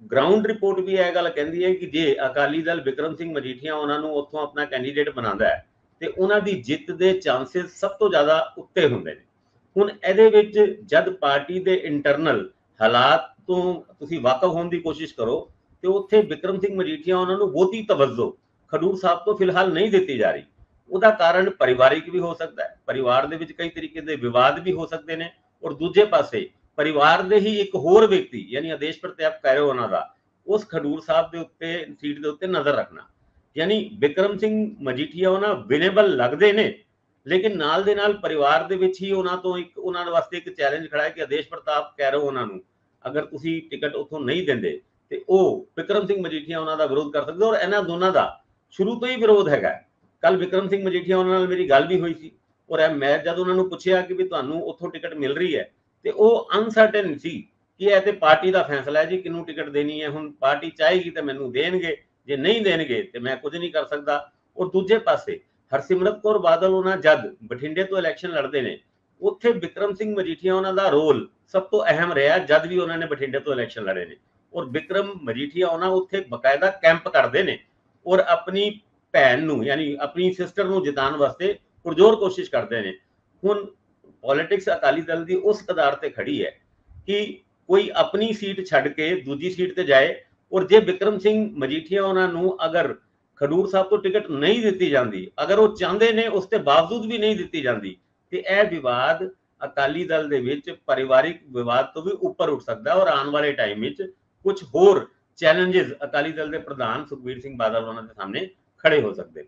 ਗਰਾਊਂਡ ਰਿਪੋਰਟ ਵੀ ਇਹ ਗੱਲ ਕਹਿੰਦੀ ਹੈ ਕਿ ਜੇ ਅਕਾਲੀ ਦਲ ਬਿਕਰਮ ਸਿੰਘ ਮਜੀਠੀਆ ਉਹਨਾਂ ਨੂੰ ਉੱਥੋਂ ਆਪਣਾ ਕੈਂਡੀਡੇਟ ਬਣਾਉਂਦਾ ਹੈ ਤੇ ਉਹਨਾਂ ਦੀ ਜਿੱਤ ਦੇ ਚਾਂਸਸ ਸਭ ਤੋਂ ਜ਼ਿਆਦਾ ਉੱਤੇ ਹੁੰਦੇ ਨੇ। ਹੁਣ ਇਹਦੇ ਵਿੱਚ ਜਦ ਪਾਰਟੀ ਦੇ ਇੰਟਰਨਲ ਹਾਲਾਤ ਤੋਂ ਤੁਸੀਂ ਵਾਕਫ ਹੋਣ ਦੀ ਕੋਸ਼ਿਸ਼ ਕਰੋ ਤੇ ਉੱਥੇ ਬਿਕਰਮ ਸਿੰਘ ਮਜੀਠੀਆ ਉਹਨਾਂ ਨੂੰ ਬਹੁਤੀ ਤਵੱਜੋ ਖਡੂਰ ਸਾਹਿਬ ਤੋਂ ਫਿਲਹਾਲ ਨਹੀਂ ਦਿੱਤੀ ਜਾ ਰਹੀ। ਉਹਦਾ ਕਾਰਨ ਪਰਿਵਾਰਿਕ ਵੀ ਹੋ ਸਕਦਾ ਹੈ, ਪਰਿਵਾਰ ਦੇ ਵਿੱਚ ਕਈ ਤਰੀਕੇ ਦੇ ਵਿਵਾਦ ਵੀ ਹੋ ਸਕਦੇ ਨੇ, ਔਰ ਦੂਜੇ ਪਾਸੇ ਪਰਿਵਾਰ ਦੇ ਹੀ ਇੱਕ ਹੋਰ ਵਿਅਕਤੀ ਯਾਨੀ ਆਦੇਸ਼ ਪ੍ਰਤਾਪ ਕੈਰੋ ਉਹਨਾਂ ਦਾ ਉਸ ਖਡੂਰ ਸਾਹਿਬ ਦੇ ਉੱਤੇ ਸੀਟ ਦੇ ਉੱਤੇ ਨਜ਼ਰ ਰੱਖਣਾ, ਯਾਨੀ ਬਿਕਰਮ ਸਿੰਘ ਮਜੀਠੀਆ ਉਹਨਾਂ ਵਿਨੇਬਲ ਲੱਗਦੇ ਨੇ, ਲੇਕਿਨ ਨਾਲ ਦੇ ਨਾਲ ਪਰਿਵਾਰ ਦੇ ਵਿੱਚ ਹੀ ਉਹਨਾਂ ਤੋਂ ਇੱਕ ਉਹਨਾਂ ਵਾਸਤੇ ਇੱਕ ਚੈਲੰਜ ਖੜਾ ਹੈ ਕਿ ਆਦੇਸ਼ ਪ੍ਰਤਾਪ ਕੈਰੋ ਉਹਨਾਂ ਨੂੰ ਅਗਰ ਤੁਸੀਂ ਟਿਕਟ ਉੱਥੋਂ ਨਹੀਂ ਦਿੰਦੇ ਤੇ ਉਹ ਬਿਕਰਮ ਸਿੰਘ ਮਜੀਠੀਆ ਉਹਨਾਂ ਦਾ ਵਿਰੋਧ ਕਰ ਸਕਦੇ। ਔਰ ਇਹਨਾਂ ਦੋਨਾਂ ਦਾ ਸ਼ੁਰੂ ਤੋਂ ਹੀ ਵਿਰੋਧ ਹੈਗਾ। ਕੱਲ ਬਿਕਰਮ ਸਿੰਘ ਮਜੀਠੀਆ ਉਹਨਾਂ ਨਾਲ ਮੇਰੀ ਗੱਲ ਵੀ ਹੋਈ ਸੀ, ਔਰ ਮੈਂ ਜਦ ਉਹਨਾਂ ਨੂੰ ਪੁੱਛਿਆ ਕਿ ਵੀ ਤੁਹਾਨੂੰ ਉੱਥੋਂ ਟਿਕਟ ਮਿਲ ਰਹੀ ਹੈ ਤੇ ਉਹ ਅਨਸਰਟਨ ਸੀ ਕਿ ਇਹ ਤੇ ਪਾਰਟੀ ਦਾ ਫੈਸਲਾ ਹੈ ਜੀ ਕਿਹਨੂੰ ਟਿਕਟ ਦੇਣੀ ਹੈ, ਹੁਣ ਪਾਰਟੀ ਚਾਹੇਗੀ ਤੇ ਮੈਨੂੰ ਦੇਣਗੇ, ਜੇ ਨਹੀਂ ਦੇਣਗੇ ਤੇ ਮੈਂ ਕੁਝ ਨਹੀਂ ਕਰ ਸਕਦਾ। ਔਰ ਦੂਜੇ ਪਾਸੇ ਹਰਸਿਮਰਤ ਕੌਰ ਬਾਦਲ ਉਹਨਾਂ ਜਦ ਬਠਿੰਡੇ ਤੋਂ ਇਲੈਕਸ਼ਨ ਲੜਦੇ ਨੇ ਉੱਥੇ ਬਿਕਰਮ ਸਿੰਘ ਮਜੀਠੀਆ ਉਹਨਾਂ ਦਾ ਰੋਲ ਸਭ ਤੋਂ ਅਹਿਮ ਰਿਹਾ ਜਦ ਵੀ ਉਹਨਾਂ ਨੇ ਬਠਿੰਡੇ ਤੋਂ ਇਲੈਕਸ਼ਨ ਲੜੇ ਨੇ। ਔਰ ਬਿਕਰਮ ਮਜੀਠੀਆ ਉਹਨਾਂ ਉੱਥੇ ਬਕਾਇਦਾ ਕੈਂਪ ਕਰਦੇ ਨੇ ਔਰ ਆਪਣੀ ਭੈਣ ਨੂੰ ਯਾਨੀ ਆਪਣੀ ਸਿਸਟਰ ਨੂੰ ਜਿਤਾਉਣ ਵਾਸਤੇ ਪੁਰਜ਼ੋਰ ਕੋਸ਼ਿਸ਼ ਕਰਦੇ ਨੇ। ਹੁਣ ਪੋਲਿਟਿਕਸ ਅਕਾਲੀ ਦਲ ਦੀ ਉਸ ਕਦਾਰ ਤੇ ਖੜੀ ਹੈ ਕਿ ਕੋਈ ਆਪਣੀ ਸੀਟ ਛੱਡ ਕੇ ਦੂਜੀ ਸੀਟ ਤੇ ਜਾਏ, ਔਰ ਜੇ ਬਿਕਰਮ ਸਿੰਘ ਮਜੀਠੀਆ ਉਹਨਾਂ ਨੂੰ ਅਗਰ ਖਡੂਰ ਸਾਹਿਬ ਤੋਂ ਟਿਕਟ ਨਹੀਂ ਦਿੱਤੀ ਜਾਂਦੀ, ਅਗਰ ਉਹ ਚਾਹੁੰਦੇ ਨੇ ਉਸ ਦੇ ਬਾਵਜੂਦ ਵੀ ਨਹੀਂ ਦਿੱਤੀ ਜਾਂਦੀ, ਤੇ ਇਹ ਵਿਵਾਦ ਅਕਾਲੀ ਦਲ ਦੇ ਵਿੱਚ ਪਰਿਵਾਰਿਕ ਵਿਵਾਦ ਤੋਂ ਵੀ ਉੱਪਰ ਉੱਠ ਸਕਦਾ ਔਰ ਆਉਣ ਵਾਲੇ ਟਾਈਮ ਵਿੱਚ ਕੁਝ ਹੋਰ ਚੈਲੰਜਸ ਅਕਾਲੀ ਦਲ ਦੇ ਪ੍ਰਧਾਨ ਸੁਖਬੀਰ ਸਿੰਘ ਬਾਦਲ ਉਹਨਾਂ ਦੇ ਸਾਹਮਣੇ ਖੜੇ ਹੋ ਸਕਦੇ ਨੇ।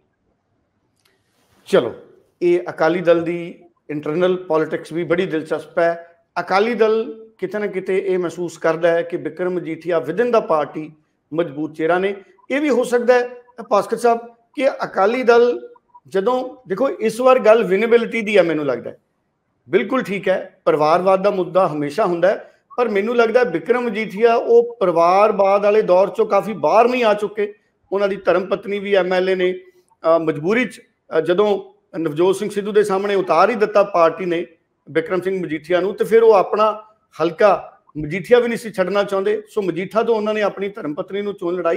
ਚਲੋ, ਇਹ ਅਕਾਲੀ ਦਲ ਦੀ ਇੰਟਰਨਲ ਪੋਲਿਟਿਕਸ ਵੀ ਬੜੀ ਦਿਲਚਸਪ ਹੈ। ਅਕਾਲੀ ਦਲ ਕਿਤੇ ਨਾ ਕਿਤੇ ਇਹ ਮਹਿਸੂਸ ਕਰਦਾ ਹੈ ਕਿ Bikram Majithia within the party ਮਜ਼ਬੂਤ ਚਿਹਰਾ ਨੇ। ਇਹ ਵੀ ਹੋ ਸਕਦਾ ਹੈ ਭਾਸਕਰ ਸਾਹਿਬ ਕਿ ਅਕਾਲੀ ਦਲ ਜਦੋਂ ਦੇਖੋ ਇਸ ਵਾਰ ਗੱਲ ਵਿਨੇਬਿਲਿਟੀ ਦੀ ਹੈ, ਮੈਨੂੰ ਲੱਗਦਾ ਹੈ ਬਿਲਕੁਲ ਠੀਕ ਹੈ, ਪਰਿਵਾਰਵਾਦ ਦਾ ਮੁੱਦਾ ਹਮੇਸ਼ਾ ਹੁੰਦਾ ਹੈ, ਪਰ ਮੈਨੂੰ ਲੱਗਦਾ ਬਿਕਰਮ ਮਜੀਠੀਆ ਉਹ ਪਰਿਵਾਰਵਾਦ ਵਾਲੇ ਦੌਰ ਚੋਂ ਕਾਫੀ ਬਾਹਰ ਨਹੀਂ ਆ ਚੁੱਕੇ। ਉਹਨਾਂ ਦੀ ਧਰਮ ਪਤਨੀ ਵੀ ਐਮ ਐਲ ਏ ਨੇ। ਮਜਬੂਰੀ 'ਚ ਜਦੋਂ ਨਵਜੋਤ ਸਿੰਘ ਸਿੱਧੂ ਦੇ ਸਾਹਮਣੇ ਉਤਾਰ ਹੀ ਦਿੱਤਾ ਪਾਰਟੀ ਨੇ ਬਿਕਰਮ ਸਿੰਘ ਮਜੀਠੀਆ ਨੂੰ, ਤੇ ਫਿਰ ਉਹ ਆਪਣਾ ਹਲਕਾ ਮਜੀਠੀਆ ਵੀ ਨਹੀਂ ਸੀ ਛੱਡਣਾ ਚਾਹੁੰਦੇ, ਸੋ ਮਜੀਠਾ ਤੋਂ ਉਹਨਾਂ ਨੇ ਆਪਣੀ ਧਰਮ ਪਤਨੀ ਨੂੰ ਚੋਣ ਲੜਾਈ।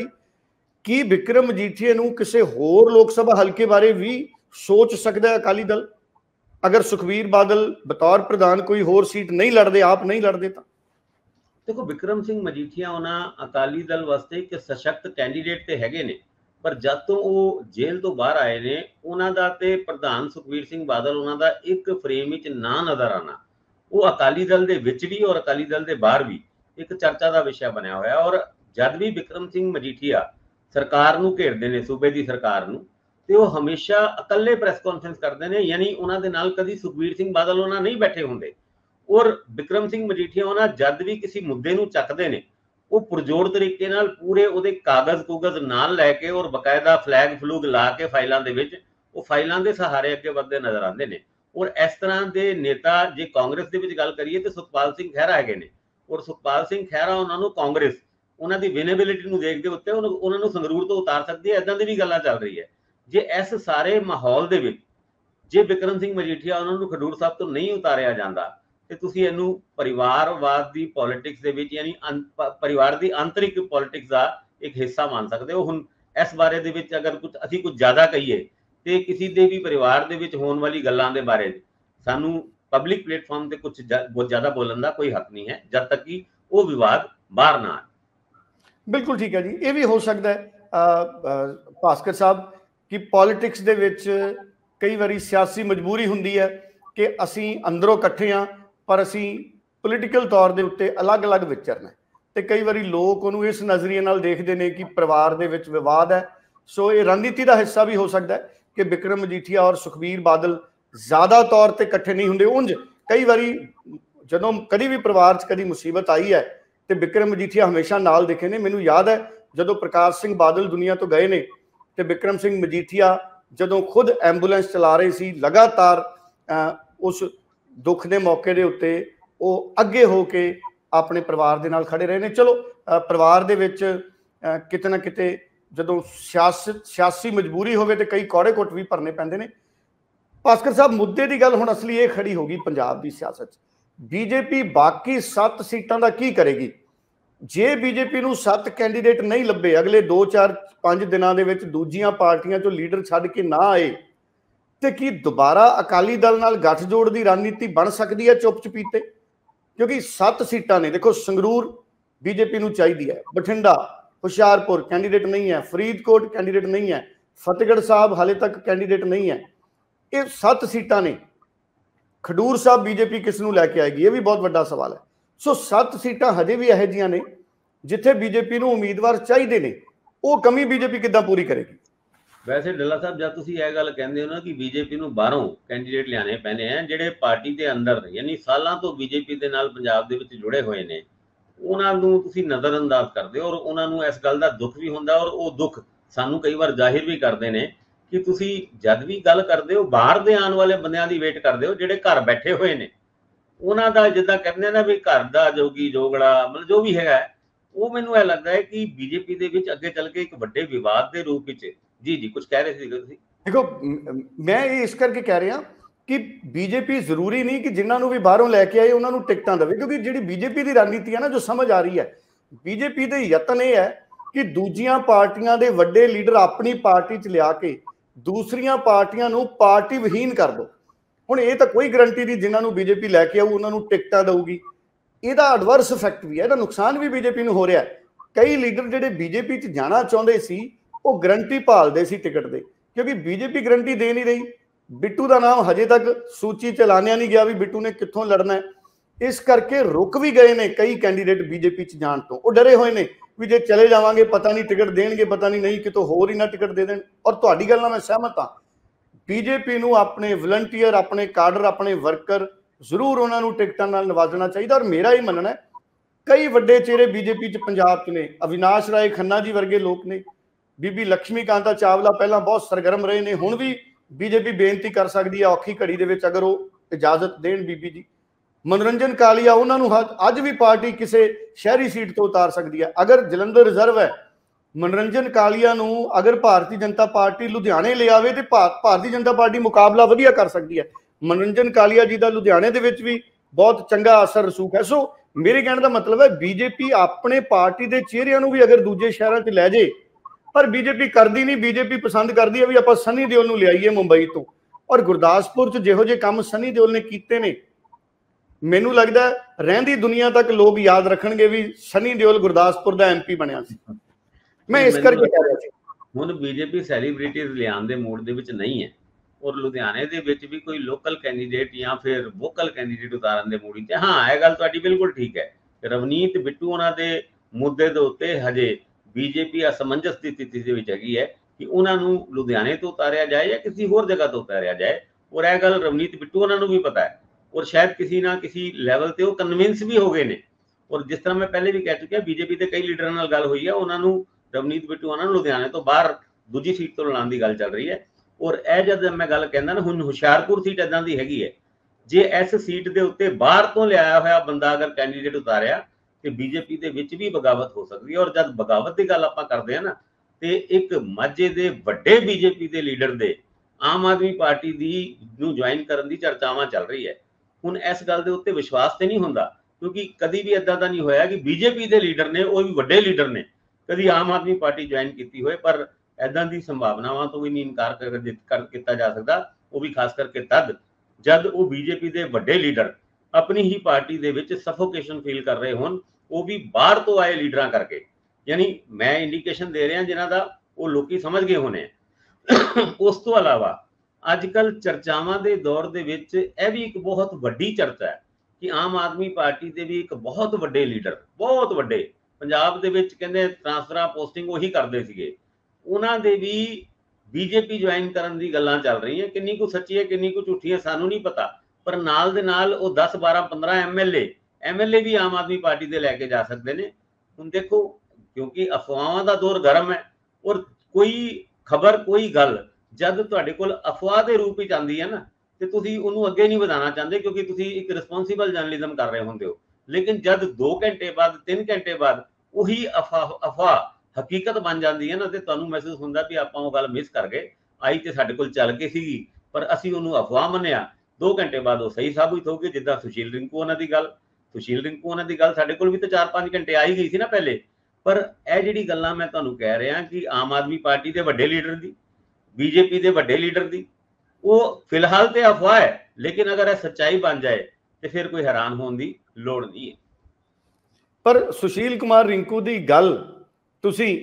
ਕੀ ਬਿਕਰਮ ਮਜੀਠੀਆ ਨੂੰ ਕਿਸੇ ਹੋਰ ਲੋਕ ਸਭਾ ਹਲਕੇ ਬਾਰੇ ਵੀ ਸੋਚ ਸਕਦਾ ਹੈ ਅਕਾਲੀ ਦਲ ਅਗਰ ਸੁਖਬੀਰ ਬਾਦਲ ਬਤੌਰ ਪ੍ਰਧਾਨ ਕੋਈ ਹੋਰ ਸੀਟ ਨਹੀਂ ਲੜਦੇ, ਆਪ ਨਹੀਂ ਲੜਦੇ ਤਾਂ? ਦੇਖੋ, ਬਿਕਰਮ ਸਿੰਘ ਮਜੀਠੀਆ ਉਹਨਾਂ ਅਕਾਲੀ ਦਲ ਵਾਸਤੇ ਇੱਕ ਸਸ਼ਕਤ ਕੈਂਡੀਡੇਟ ਤੇ ਹੈਗੇ ਨੇ, ਪਰ ਜਦ ਤੋਂ ਉਹ ਜੇਲ੍ਹ ਤੋਂ ਬਾਹਰ ਆਏ ਨੇ ਉਹਨਾਂ ਦਾ ਤੇ ਪ੍ਰਧਾਨ ਸੁਖਬੀਰ ਸਿੰਘ ਬਾਦਲ ਉਹਨਾਂ ਦਾ ਇੱਕ ਫਰੇਮ ਵਿੱਚ ਨਾ ਨਜ਼ਰ ਆਣਾ ਉਹ ਅਕਾਲੀ ਦਲ ਦੇ ਵਿੱਚ ਵੀ ਔਰ ਅਕਾਲੀ ਦਲ ਦੇ ਬਾਹਰ ਵੀ ਇੱਕ ਚਰਚਾ ਦਾ ਵਿਸ਼ਾ ਬਣਿਆ ਹੋਇਆ। ਔਰ ਜਦ ਵੀ ਬਿਕਰਮ ਸਿੰਘ ਮਜੀਠੀਆ ਸਰਕਾਰ ਨੂੰ ਘੇਰਦੇ ਨੇ, ਸੂਬੇ ਦੀ ਸਰਕਾਰ ਨੂੰ, ਤੇ ਉਹ ਹਮੇਸ਼ਾ ਇਕੱਲੇ ਪ੍ਰੈਸ ਕਾਨਫਰੰਸ ਕਰਦੇ ਨੇ, ਯਾਨੀ ਉਹਨਾਂ ਦੇ ਨਾਲ ਕਦੀ ਸੁਖਬੀਰ ਸਿੰਘ ਬਾਦਲ ਉਹਨਾਂ ਨਹੀਂ ਬੈਠੇ ਹੁੰਦੇ। ਔਰ ਬਿਕਰਮ ਸਿੰਘ ਮਜੀਠੀਆ ਉਹਨਾਂ ਜਦ ਵੀ ਕਿਸੇ ਮੁੱਦੇ ਨੂੰ ਚੱਕਦੇ ਨੇ ਉਹ ਪੁਰਜੋਰ ਤਰੀਕੇ ਨਾਲ ਪੂਰੇ ਉਹਦੇ ਕਾਗਜ਼ ਕੁਗਜ਼ ਨਾਲ ਲੈ ਕੇ ਔਰ ਬਕਾਇਦਾ ਫਲੈਗ ਫਲੂਗ ਲਾ ਕੇ ਫਾਈਲਾਂ ਦੇ ਵਿੱਚ ਉਹ ਫਾਈਲਾਂ ਦੇ ਸਹਾਰੇ ਅੱਗੇ ਵਧਦੇ ਨਜ਼ਰ ਆਉਂਦੇ ਨੇ। ਔਰ ਇਸ ਤਰ੍ਹਾਂ ਦੇ ਨੇਤਾ ਜੇ ਕਾਂਗਰਸ ਦੇ ਵਿੱਚ ਗੱਲ ਕਰੀਏ ਤੇ ਸੁਖਪਾਲ ਸਿੰਘ ਖਹਿਰਾ ਹੈਗੇ ਨੇ, ਔਰ ਸੁਖਪਾਲ ਸਿੰਘ ਖਹਿਰਾ ਉਹਨਾਂ ਨੂੰ ਕਾਂਗਰਸ ਉਹਨਾਂ ਦੀ ਵਿਨੇਬਿਲਿਟੀ ਨੂੰ ਦੇਖਦੇ ਉੱਤੇ ਉਹਨਾਂ ਨੂੰ ਸੰਗਰੂਰ ਤੋਂ ਉਤਾਰ ਸਕਦੀ ਹੈ। ਇਦਾਂ ਦੀ ਵੀ ਗੱਲਾਂ ਚੱਲ ਰਹੀ ਹੈ। ਜੇ ਇਸ ਸਾਰੇ ਮਾਹੌਲ ਦੇ ਵਿੱਚ ਜੇ ਬਿਕਰਮ ਸਿੰਘ ਮਜੀਠੀਆ ਉਹਨਾਂ ਨੂੰ ਖਡੂਰ ਸਾਹਿਬ ਤੋਂ ਨਹੀਂ ਉਤਾਰਿਆ ਜਾਂਦਾ ਤੇ ਤੁਸੀਂ ਇਹਨੂੰ ਪਰਿਵਾਰਵਾਦ ਦੀ ਪੋਲਿਟਿਕਸ ਦੇ ਵਿੱਚ ਯਾਨੀ ਪਰਿਵਾਰ ਦੀ ਆਂਤਰਿਕ ਪੋਲਿਟਿਕਸ ਦਾ ਇੱਕ ਹਿੱਸਾ ਮੰਨ ਸਕਦੇ ਹੋ। ਹੁਣ ਇਸ ਬਾਰੇ ਦੇ ਵਿੱਚ ਅਗਰ ਕੁਝ ਅਸੀਂ ਕੁਝ ਜ਼ਿਆਦਾ ਕਹੀਏ ਤੇ ਕਿਸੇ ਦੇ ਵੀ ਪਰਿਵਾਰ ਦੇ ਵਿੱਚ ਹੋਣ ਵਾਲੀ ਗੱਲਾਂ ਦੇ ਬਾਰੇ ਸਾਨੂੰ ਪਬਲਿਕ ਪਲੇਟਫਾਰਮ ਤੇ ਕੁਝ ਬਹੁਤ ਜ਼ਿਆਦਾ ਬੋਲਣ ਦਾ ਕੋਈ ਹੱਕ ਨਹੀਂ ਹੈ ਜਦ ਤੱਕ ਕਿ ਉਹ ਵਿਵਾਦ ਬਾਹਰ ਨਾ ਆਏ। ਬਿਲਕੁਲ ਠੀਕ ਹੈ ਜੀ। ਇਹ ਵੀ ਹੋ ਸਕਦਾ ਹੈ ਭਾਸਕਰ ਸਾਹਿਬ ਕਿ ਪੋਲਿਟਿਕਸ ਦੇ ਵਿੱਚ ਕਈ ਵਾਰੀ ਸਿਆਸੀ ਮਜਬੂਰੀ ਹੁੰਦੀ ਹੈ ਕਿ ਅਸੀਂ ਅੰਦਰੋਂ ਇਕੱਠੇ ਹਾਂ ਪਰ ਅਸੀਂ ਪੋਲੀਟੀਕਲ ਤੌਰ ਦੇ ਉੱਤੇ ਅਲੱਗ-ਅਲੱਗ ਵਿਚਰਨਾ, ਤੇ ਕਈ ਵਾਰੀ ਲੋਕ ਉਹਨੂੰ ਇਸ ਨਜ਼ਰੀਏ ਨਾਲ ਦੇਖਦੇ ਨੇ ਕਿ ਪਰਿਵਾਰ ਦੇ ਵਿੱਚ ਵਿਵਾਦ ਹੈ। ਸੋ ਇਹ ਰਣਨੀਤੀ ਦਾ ਹਿੱਸਾ ਵੀ ਹੋ ਸਕਦਾ ਹੈ ਕਿ ਬਿਕਰਮ ਮਜੀਠੀਆ ਔਰ ਸੁਖਬੀਰ ਬਾਦਲ ਜ਼ਿਆਦਾ ਤੌਰ ਤੇ ਇਕੱਠੇ ਨਹੀਂ ਹੁੰਦੇ। ਉਂਝ ਕਈ ਵਾਰੀ ਜਦੋਂ ਕਦੀ ਵੀ ਪਰਿਵਾਰ 'ਚ ਕਦੀ ਮੁਸੀਬਤ ਆਈ ਹੈ ਤੇ ਬਿਕਰਮ ਮਜੀਠੀਆ ਹਮੇਸ਼ਾ ਨਾਲ ਦਿਖੇ ਨੇ। ਮੈਨੂੰ ਯਾਦ ਹੈ ਜਦੋਂ ਪ੍ਰਕਾਸ਼ ਸਿੰਘ ਬਾਦਲ ਦੁਨੀਆ ਤੋਂ ਗਏ ਨੇ ਤੇ ਬਿਕਰਮ ਸਿੰਘ ਮਜੀਠੀਆ ਜਦੋਂ ਖੁਦ ਐਂਬੂਲੈਂਸ ਚਲਾ ਰਹੇ ਸੀ, ਲਗਾਤਾਰ ਉਸ ਦੁੱਖ ਦੇ ਮੌਕੇ ਦੇ ਉੱਤੇ ਉਹ ਅੱਗੇ ਹੋ ਕੇ ਆਪਣੇ ਪਰਿਵਾਰ ਦੇ ਨਾਲ ਖੜੇ ਰਹੇ ਨੇ। ਚਲੋ, ਪਰਿਵਾਰ ਦੇ ਵਿੱਚ ਕਿਤੇ ਨਾ ਕਿਤੇ ਜਦੋਂ ਸਿਆਸਤ ਸਿਆਸੀ ਮਜਬੂਰੀ ਹੋਵੇ ਤੇ ਕਈ ਕੌੜੇ ਕੁੱਟ ਵੀ ਭਰਨੇ ਪੈਂਦੇ ਨੇ। ਭਾਸਕਰ ਸਾਹਿਬ, ਮੁੱਦੇ ਦੀ ਗੱਲ ਹੁਣ ਅਸਲੀ ਇਹ ਖੜੀ ਹੋ ਗਈ ਪੰਜਾਬ ਦੀ ਸਿਆਸਤ 'ਚ, ਬੀਜੇਪੀ ਬਾਕੀ ਸੱਤ ਸੀਟਾਂ ਦਾ ਕੀ ਕਰੇਗੀ? ਜੇ ਬੀਜੇਪੀ ਨੂੰ ਸੱਤ ਕੈਂਡੀਡੇਟ ਨਹੀਂ ਲੱਭੇ ਅਗਲੇ ਦੋ ਚਾਰ ਪੰਜ ਦਿਨਾਂ ਦੇ ਵਿੱਚ, ਦੂਜੀਆਂ ਪਾਰਟੀਆਂ ਚੋਂ ਲੀਡਰ ਛੱਡ ਕੇ ਨਾ ਆਏ, ਤੇ ਕੀ ਦੁਬਾਰਾ ਅਕਾਲੀ ਦਲ ਨਾਲ ਗੱਠਜੋੜ ਦੀ ਰਣਨੀਤੀ ਬਣ ਸਕਦੀ ਹੈ ਚੁੱਪ ਚਪੀਤੇ? ਕਿਉਂਕਿ ਸੱਤ ਸੀਟਾਂ ਨੇ, ਦੇਖੋ ਸੰਗਰੂਰ ਬੀਜੇਪੀ ਨੂੰ ਚਾਹੀਦੀ ਹੈ, ਬਠਿੰਡਾ, ਹੁਸ਼ਿਆਰਪੁਰ ਕੈਂਡੀਡੇਟ ਨਹੀਂ ਹੈ, ਫਰੀਦਕੋਟ ਕੈਂਡੀਡੇਟ ਨਹੀਂ ਹੈ, ਫਤਿਹਗੜ੍ਹ ਸਾਹਿਬ ਹਾਲੇ ਤੱਕ ਕੈਂਡੀਡੇਟ ਨਹੀਂ ਹੈ। ਇਹ ਸੱਤ ਸੀਟਾਂ ਨੇ। ਖਡੂਰ ਸਾਹਿਬ ਬੀਜੇਪੀ ਕਿਸ ਨੂੰ ਲੈ ਕੇ ਆਏਗੀ, ਇਹ ਵੀ ਬਹੁਤ ਵੱਡਾ ਸਵਾਲ ਹੈ। ਸੋ ਸੱਤ ਸੀਟਾਂ ਹਜੇ ਵੀ ਇਹੋ ਜਿਹੀਆਂ ਨੇ ਜਿੱਥੇ ਬੀਜੇਪੀ ਨੂੰ ਉਮੀਦਵਾਰ ਚਾਹੀਦੇ ਨੇ, ਉਹ ਕਮੀ ਬੀਜੇਪੀ ਕਿੱਦਾਂ ਪੂਰੀ ਕਰੇਗੀ? ਵੈਸੇ ਡੱਲਾ ਸਾਹਿਬ, ਜਦ ਤੁਸੀਂ ਇਹ ਗੱਲ ਕਹਿੰਦੇ ਹੋ ਨਾ ਕਿ ਬੀਜੇਪੀ ਨੂੰ ਬਾਹਰੋਂ ਕੈਂਡੀਡੇਟ ਲਿਆਣੇ ਪੈਣੇ ਆ ਜਿਹੜੇ ਪਾਰਟੀ ਦੇ ਅੰਦਰ ਯਾਨੀ ਸਾਲਾਂ ਤੋਂ ਬੀਜੇਪੀ ਦੇ ਨਾਲ ਪੰਜਾਬ ਦੇ ਵਿੱਚ ਜੁੜੇ ਹੋਏ ਨੇ, ਉਹਨਾਂ ਨੂੰ ਤੁਸੀਂ ਨਜ਼ਰਅੰਦਾਜ਼ ਕਰਦੇ ਹੋ ਔਰ ਉਹਨਾਂ ਨੂੰ ਇਸ ਗੱਲ ਦਾ ਦੁੱਖ ਵੀ ਹੁੰਦਾ ਔਰ ਉਹ ਦੁੱਖ ਸਾਨੂੰ ਕਈ ਵਾਰ ਜ਼ਾਹਿਰ ਵੀ ਕਰਦੇ ਨੇ ਕਿ ਤੁਸੀਂ ਜਦ ਵੀ ਗੱਲ ਕਰਦੇ ਹੋ ਬਾਹਰ ਦੇ ਆਉਣ ਵਾਲੇ ਬੰਦਿਆਂ ਦੀ ਵੇਟ ਕਰਦੇ ਹੋ ਜਿਹੜੇ ਘਰ ਬੈਠੇ ਹੋਏ ਨੇ, ਉਹਨਾਂ ਦਾ ਜਿੱਦਾਂ ਕਹਿੰਦੇ ਨਾ ਵੀ ਘਰ ਦਾ ਜੋਗੀ ਜੋਗੜਾ, ਮਤਲਬ ਜੋ ਵੀ ਹੈਗਾ, ਉਹ ਮੈਨੂੰ ਇਹ ਲੱਗਦਾ ਹੈ ਕਿ ਬੀਜੇਪੀ ਦੇ ਵਿੱਚ ਅੱਗੇ ਚੱਲ ਕੇ ਇੱਕ ਵੱਡੇ ਵਿਵਾਦ ਦੇ ਰੂਪ ਵਿੱਚ। ਜੀ ਜੀ ਕੁਝ ਕਹਿ ਰਹੇ ਸੀ ਤੁਸੀਂ? ਦੇਖੋ, ਮੈਂ ਇਹ ਇਸ ਕਰਕੇ ਕਹਿ ਰਿਹਾ ਕਿ ਬੀਜੇਪੀ ਜ਼ਰੂਰੀ ਨਹੀਂ ਕਿ ਜਿਨ੍ਹਾਂ ਨੂੰ ਵੀ ਬਾਹਰੋਂ ਲੈ ਕੇ ਆਏ ਉਹਨਾਂ ਨੂੰ ਟਿਕਟਾਂ ਦੇਵੇ, ਕਿਉਂਕਿ ਜਿਹੜੀ ਬੀਜੇਪੀ ਦੀ ਰਣਨੀਤੀ ਹੈ ਨਾ, ਜੋ ਸਮਝ ਆ ਰਹੀ ਹੈ, ਬੀਜੇਪੀ ਦੇ ਯਤਨ ਇਹ ਹੈ ਕਿ ਦੂਜੀਆਂ ਪਾਰਟੀਆਂ ਦੇ ਵੱਡੇ ਲੀਡਰ ਆਪਣੀ ਪਾਰਟੀ 'ਚ ਲਿਆ ਕੇ ਦੂਸਰੀਆਂ ਪਾਰਟੀਆਂ ਨੂੰ ਪਾਰਟੀ ਵਿਹੀਨ ਕਰ ਦਿਓ। ਹੁਣ ਇਹ ਤਾਂ ਕੋਈ ਗਰੰਟੀ ਨਹੀਂ ਜਿਨ੍ਹਾਂ ਨੂੰ ਬੀਜੇਪੀ ਲੈ ਕੇ ਆਊ ਉਹਨਾਂ ਨੂੰ ਟਿਕਟਾਂ ਦੇਊਗੀ। ਇਹਦਾ ਐਡਵਰਸ ਇਫੈਕਟ ਵੀ ਹੈ, ਇਹਦਾ ਨੁਕਸਾਨ ਵੀ ਬੀਜੇਪੀ ਨੂੰ ਹੋ ਰਿਹਾ। ਕਈ ਲੀਡਰ ਜਿਹੜੇ ਬੀਜੇਪੀ 'ਚ ਜਾਣਾ ਚਾਹੁੰਦੇ ਸੀ ਉਹ ਗਰੰਟੀ ਭਾਲਦੇ ਸੀ ਟਿਕਟ ਦੇ, ਕਿਉਂਕਿ ਬੀਜੇਪੀ ਗਰੰਟੀ ਦੇ ਨਹੀਂ ਰਹੀ। ਬਿੱਟੂ ਦਾ ਨਾਮ ਹਜੇ ਤੱਕ ਸੂਚੀ ਚ ਲਾਣਿਆ ਨਹੀਂ ਗਿਆ ਵੀ ਬਿੱਟੂ ਨੇ ਕਿੱਥੋਂ ਲੜਨਾ ਹੈ, ਇਸ ਕਰਕੇ ਰੁਕ ਵੀ ਗਏ ਨੇ ਕਈ ਕੈਂਡੀਡੇਟ ਬੀਜੇਪੀ ਚ ਜਾਣ ਤੋਂ। ਉਹ ਡਰੇ ਹੋਏ ਨੇ ਵੀ ਜੇ ਚਲੇ ਜਾਵਾਂਗੇ ਪਤਾ ਨਹੀਂ ਟਿਕਟ ਦੇਣਗੇ, ਪਤਾ ਨਹੀਂ ਨਹੀਂ ਕਿਤੋਂ ਹੋਰ ਹੀ ਨਾ ਟਿਕਟ ਦੇ ਦੇਣ। ਔਰ ਤੁਹਾਡੀ ਗੱਲ ਨਾਲ ਮੈਂ ਸਹਿਮਤ ਹਾਂ, ਬੀਜੇਪੀ ਨੂੰ ਆਪਣੇ ਵਲੰਟੀਅਰ, ਆਪਣੇ ਕਾਡਰ, ਆਪਣੇ ਵਰਕਰ ਜ਼ਰੂਰ ਉਹਨਾਂ ਨੂੰ ਟਿਕਟਾਂ ਨਾਲ ਨਵਾਜ਼ਣਾ ਚਾਹੀਦਾ। ਔਰ ਮੇਰਾ ਹੀ ਮੰਨਣਾ ਹੈ ਕਈ ਵੱਡੇ ਚਿਹਰੇ ਬੀਜੇਪੀ ਚ ਪੰਜਾਬ ਚ ਨੇ, ਅਵਿਨਾਸ਼ ਰਾਏ ਖੰਨਾ ਜੀ ਵਰਗੇ ਲੋਕ ਨੇ, ਬੀਬੀ ਲక్ష్ਮੀ ਕਾਂਤਾ ਚਾਵਲਾ ਪਹਿਲਾਂ ਬਹੁਤ ਸਰਗਰਮ ਰਹੇ ਨੇ, ਹੁਣ ਵੀ ਬੀਜੇਪੀ ਬੇਨਤੀ ਕਰ ਸਕਦੀ ਹੈ ਔਖੀ ਘੜੀ ਦੇ ਵਿੱਚ ਅਗਰ ਉਹ ਇਜਾਜ਼ਤ ਦੇਣ ਬੀਬੀ ਜੀ। ਮਨੋਰੰਜਨ ਕਾਲੀਆ, ਉਹਨਾਂ ਨੂੰ ਅੱਜ ਵੀ ਪਾਰਟੀ ਕਿਸੇ ਸ਼ਹਿਰੀ ਸੀਟ ਤੋਂ ਉਤਾਰ ਸਕਦੀ ਹੈ। ਅਗਰ ਜਲੰਧਰ ਰਿਜ਼ਰਵ ਹੈ, ਮਨੋਰੰਜਨ ਕਾਲੀਆ ਨੂੰ ਅਗਰ ਭਾਰਤੀ ਜਨਤਾ ਪਾਰਟੀ ਲੁਧਿਆਣੇ ਲੈ ਆਵੇ ਤੇ ਭਾਰਤੀ ਜਨਤਾ ਪਾਰਟੀ ਮੁਕਾਬਲਾ ਵਧੀਆ ਕਰ ਸਕਦੀ ਹੈ। ਮਨੋਰੰਜਨ ਕਾਲੀਆ ਜੀ ਦਾ ਲੁਧਿਆਣੇ ਦੇ ਵਿੱਚ ਵੀ ਬਹੁਤ ਚੰਗਾ ਅਸਰ ਰਸੂਖ ਹੈ। ਸੋ ਮੇਰੇ ਕਹਿਣ ਦਾ ਮਤਲਬ ਹੈ ਬੀਜੇਪੀ ਆਪਣੇ ਪਾਰਟੀ ਦੇ ਚਿਹਰਿਆਂ ਨੂੰ ਵੀ ਅਗਰ ਦੂਜੇ ਸ਼ਹਿਰਾਂ 'ਚ ਲੈ ਜੇ, ਪਰ ਬੀਜੇਪੀ ਕਰਦੀ ਨਹੀਂ। ਬੀਜੇਪੀ ਪਸੰਦ ਕਰਦੀ ਹੈ ਵੀ ਆਪਾਂ ਸਨੀ ਦਿਓਲ ਨੂੰ ਲਿਆਈਏ ਮੁੰਬਈ ਤੋਂ। ਔਰ ਗੁਰਦਾਸਪੁਰ 'ਚ ਜਿਹੋ ਜਿਹੇ ਕੰਮ ਸਨੀ ਦਿਓਲ ਨੇ ਕੀਤੇ ਨੇ, ਮੈਨੂੰ ਲੱਗਦਾ ਰਹਿੰਦੀ ਦੁਨੀਆ ਤੱਕ ਲੋਕ ਯਾਦ ਰੱਖਣਗੇ ਵੀ ਸਨੀ ਦਿਓਲ ਗੁਰਦਾਸਪੁਰ ਦਾ ਐਮਪੀ ਬਣਿਆ ਸੀ। ਮੈਂ ਇਸ ਕਰਕੇ ਕਹਿ ਰਿਹਾ ਸੀ ਹੁਣ ਬੀਜੇਪੀ ਸੈਲੀਬ੍ਰਿਟੀਜ਼ ਲਿਆਉਣ ਦੇ ਮੂਡ ਦੇ ਵਿੱਚ ਨਹੀਂ ਹੈ ਔਰ ਲੁਧਿਆਣੇ ਦੇ ਵਿੱਚ ਵੀ ਕੋਈ ਲੋਕਲ ਕੈਂਡੀਡੇਟ ਜਾਂ ਫਿਰ ਵੋਕਲ ਕੈਂਡੀਡੇਟ ਉਤਾਰਨ ਦੇ ਮੂਡ 'ਚ। ਹਾਂ, ਇਹ ਗੱਲ ਤੁਹਾਡੀ ਬਿਲਕੁਲ ਠੀਕ ਹੈ। ਰਵਨੀਤ ਬਿੱਟੂ ਉਹਨਾਂ ਦੇ ਮੁੱਦੇ ਦੇ ਉੱਤੇ ਹਜੇ ਬੀਜੇਪੀ ਅਸਮੰਜਸ ਦੀ ਸਥਿਤੀ ਦੇ ਵਿੱਚ ਹੈਗੀ ਹੈ ਕਿ ਉਹਨਾਂ ਨੂੰ ਲੁਧਿਆਣੇ ਤੋਂ ਉਤਾਰਿਆ ਜਾਏ ਜਾਂ ਕਿਸੇ ਹੋਰ ਜਗ੍ਹਾ ਤੋਂ ਉਤਾਰਿਆ ਜਾਏ। ਔਰ ਇਹ ਗੱਲ ਰਵਨੀਤ ਬਿੱਟੂ ਉਹਨਾਂ ਨੂੰ ਵੀ ਪਤਾ ਹੈ ਔਰ ਸ਼ਾਇਦ ਕਿਸੇ ਨਾ ਕਿਸੇ ਲੈਵਲ ਤੇ ਉਹ ਕਨਵਿੰਸ ਵੀ ਹੋ ਗਏ ਨੇ। ਔਰ ਜਿਸ ਤਰ੍ਹਾਂ ਮੈਂ ਪਹਿਲੇ ਵੀ ਕਹਿ ਚੁੱਕਿਆ, ਬੀਜੇਪੀ ਦੇ ਕਈ ਲੀਡਰਾਂ ਨਾਲ ਗੱਲ ਹੋਈ ਹੈ, ਉਹਨਾਂ ਨੂੰ ਰਵਨੀਤ ਬਿੱਟੂ ਉਹਨਾਂ ਨੂੰ ਲੁਧਿਆਣੇ ਤੋਂ ਬਾਹਰ ਦੂਜੀ ਸੀਟ ਤੋਂ ਲੜਾਉਣ ਦੀ ਗੱਲ ਚੱਲ ਰਹੀ ਹੈ। ਔਰ ਇਹ ਜਦ ਮੈਂ ਗੱਲ ਕਹਿੰਦਾ ਨਾ, ਹੁਣ ਹੁਸ਼ਿਆਰਪੁਰ ਸੀਟ ਏਦਾਂ ਦੀ ਹੈਗੀ ਹੈ, ਜੇ ਇਸ ਸੀਟ ਦੇ ਉੱਤੇ ਬਾਹਰ ਤੋਂ ਲਿਆਇਆ ਹੋਇਆ ਬੰਦਾ ਅਗਰ ਕੈਂਡੀਡੇਟ ਉਤਾਰਿਆ ਤੇ ਬੀਜੇਪੀ ਦੇ ਵਿੱਚ ਵੀ ਬਗਾਵਤ ਹੋ ਸਕਦੀ ਹੈ। ਔਰ ਜਦ ਬਗਾਵਤ ਦੀ ਗੱਲ ਆਪਾਂ ਕਰਦੇ ਹਾਂ ਨਾ, ਤੇ ਇੱਕ ਮਾਝੇ ਦੇ ਵੱਡੇ ਬੀਜੇਪੀ ਦੇ ਲੀਡਰ ਦੇ ਆਮ ਆਦਮੀ ਪਾਰਟੀ ਦੀ ਨੂੰ ਜੁਆਇਨ ਕਰਨ ਦੀ ਚਰਚਾਵਾਂ ਚੱਲ ਰਹੀ ਹੈ। ਹੁਣ ਇਸ ਗੱਲ ਦੇ ਉੱਤੇ ਵਿਸ਼ਵਾਸ ਤੇ ਨਹੀਂ ਹੁੰਦਾ, ਕਿਉਂਕਿ ਕਦੀ ਵੀ ਏਦਾਂ ਦਾ ਨਹੀਂ ਹੋਇਆ ਕਿ ਬੀਜੇਪੀ ਦੇ ਲੀਡਰ ਨੇ, ਉਹ ਵੀ ਵੱਡੇ ਲੀਡਰ ਨੇ, ਕਦੀ ਆਮ ਆਦਮੀ ਪਾਰਟੀ ਜੁਆਇਨ ਕੀਤੀ ਹੋਏ। ਪਰ ਏਦਾਂ ਦੀ ਸੰਭਾਵਨਾਵਾਂ ਤੋਂ ਵੀ ਨਹੀਂ ਇਨਕਾਰ ਕਰ ਕੀਤਾ ਜਾ ਸਕਦਾ, ਉਹ ਵੀ ਖਾਸ ਕਰਕੇ ਤਦ ਜਦ ਉਹ ਬੀਜੇਪੀ ਦੇ ਵੱਡੇ ਲੀਡਰ ਆਪਣੀ ਹੀ ਪਾਰਟੀ ਦੇ ਵਿੱਚ ਸਫੋਕੇਸ਼ਨ ਫੀਲ ਕਰ ਰਹੇ ਹੋਣ, ਉਹ ਵੀ ਬਾਹਰ ਤੋਂ ਆਏ ਲੀਡਰਾਂ ਕਰਕੇ। ਯਾਨੀ ਮੈਂ ਇੰਡੀਕੇਸ਼ਨ ਦੇ ਰਿਹਾ ਜਿਨ੍ਹਾਂ ਦਾ ਉਹ ਲੋਕੀ ਸਮਝ ਗਏ ਹੋਣੇ। ਉਸ ਤੋਂ ਇਲਾਵਾ ਅੱਜ ਕੱਲ ਚਰਚਾਵਾਂ ਦੇ ਦੌਰ ਦੇ ਵਿੱਚ ਇਹ ਵੀ ਇੱਕ ਬਹੁਤ ਵੱਡੀ ਚਰਚਾ ਹੈ ਕਿ ਆਮ ਆਦਮੀ ਪਾਰਟੀ ਦੇ ਵੀ ਇੱਕ ਬਹੁਤ ਵੱਡੇ ਲੀਡਰ, ਬਹੁਤ ਵੱਡੇ ਪੰਜਾਬ ਦੇ ਵਿੱਚ ਕਹਿੰਦੇ ਟ੍ਰਾਂਸਫਰਾਂ ਪੋਸਟਿੰਗ ਉਹੀ ਕਰਦੇ ਸੀਗੇ, ਉਹਨਾਂ ਦੇ ਵੀ ਬੀਜੇਪੀ ਜੁਆਇਨ ਕਰਨ ਦੀ ਗੱਲਾਂ ਚੱਲ ਰਹੀਆਂ। ਕਿੰਨੀ ਕੁ ਸੱਚੀ ਹੈ ਕਿੰਨੀ ਕੁ ਝੂਠੀ ਹੈ ਸਾਨੂੰ ਨਹੀਂ ਪਤਾ, ਪਰ ਨਾਲ ਦੇ ਨਾਲ ਉਹ ਦਸ ਬਾਰਾਂ ਪੰਦਰਾਂ ਐਮਐਲਏ ਐਮਐਲਏ ਵੀ ਆਮ ਆਦਮੀ ਪਾਰਟੀ ਦੇ ਲੈ ਕੇ ਜਾ ਸਕਦੇ ਨੇ। ਹੁਣ ਦੇਖੋ, ਕਿਉਂਕਿ ਅਫਵਾਹਾਂ ਦਾ ਦੌਰ ਗਰਮ ਹੈ ਔਰ ਕੋਈ ਖਬਰ ਕੋਈ ਗੱਲ ਜਦ ਤੁਹਾਡੇ ਕੋਲ ਅਫਵਾਹ ਦੇ ਰੂਪ ਵਿੱਚ ਆਉਂਦੀ ਹੈ ਨਾ, ਤੇ ਤੁਸੀਂ ਉਹਨੂੰ ਅੱਗੇ ਨਹੀਂ ਵਧਾਉਣਾ ਚਾਹੁੰਦੇ ਕਿਉਂਕਿ ਤੁਸੀਂ ਇੱਕ ਰਿਸਪੌਂਸਿਬਲ ਜਰਨਲਿਜ਼ਮ ਕਰ ਰਹੇ ਹੁੰਦੇ ਹੋ। ਲੇਕਿਨ ਜਦ ਦੋ ਘੰਟੇ ਬਾਅਦ ਤਿੰਨ ਘੰਟੇ ਬਾਅਦ ਉਹੀ ਅਫਵਾਹ ਅਫਵਾਹ ਹਕੀਕਤ ਬਣ ਜਾਂਦੀ ਹੈ ਨਾ, ਤੇ ਤੁਹਾਨੂੰ ਮਹਿਸੂਸ ਹੁੰਦਾ ਵੀ ਆਪਾਂ ਉਹ ਗੱਲ ਮਿਸ ਕਰ ਗਏ, ਆਈ ਤੇ ਸਾਡੇ ਕੋਲ ਚੱਲ ਕੇ ਸੀਗੀ ਪਰ ਅਸੀਂ ਉਹਨੂੰ ਅਫਵਾਹ ਮੰਨਿਆ, ਦੋ ਘੰਟੇ ਬਾਅਦ ਉਹ ਸਹੀ ਸਾਬਿਤ ਹੋ ਗਈ। ਜਿੱਦਾਂ ਸੁਸ਼ੀਲ ਰਿੰਕੂ ਉਹਨਾਂ ਦੀ ਗੱਲ, ਸੁਸ਼ੀਲ ਰਿੰਕੂ ਉਹਨਾਂ ਦੀ ਗੱਲ ਸਾਡੇ ਕੋਲ ਵੀ ਤਾਂ ਚਾਰ ਪੰਜ ਘੰਟੇ ਆਈ ਗਈ ਸੀ ਨਾ ਪਹਿਲੇ। ਪਰ ਇਹ ਜਿਹੜੀ ਗੱਲਾਂ ਮੈਂ ਤੁਹਾਨੂੰ ਕਹਿ ਰਿਹਾ ਕਿ ਆਮ ਆਦਮੀ ਪਾਰਟੀ ਦੇ ਵੱਡੇ ਲੀਡਰ ਦੀ, ਬੀਜੇਪੀ ਦੇ ਵੱਡੇ ਲੀਡਰ ਦੀ, ਉਹ ਫਿਲਹਾਲ ਤੇ ਅਫਵਾਹ ਹੈ, ਲੇਕਿਨ ਅਗਰ ਇਹ ਸੱਚਾਈ ਬਣ ਜਾਏ ਤੇ ਫਿਰ ਕੋਈ ਹੈਰਾਨ ਹੋਣ ਦੀ ਲੋੜ ਨਹੀਂ ਹੈ। ਪਰ ਸੁਸ਼ੀਲ ਕੁਮਾਰ ਰਿੰਕੂ ਦੀ ਗੱਲ ਤੁਸੀਂ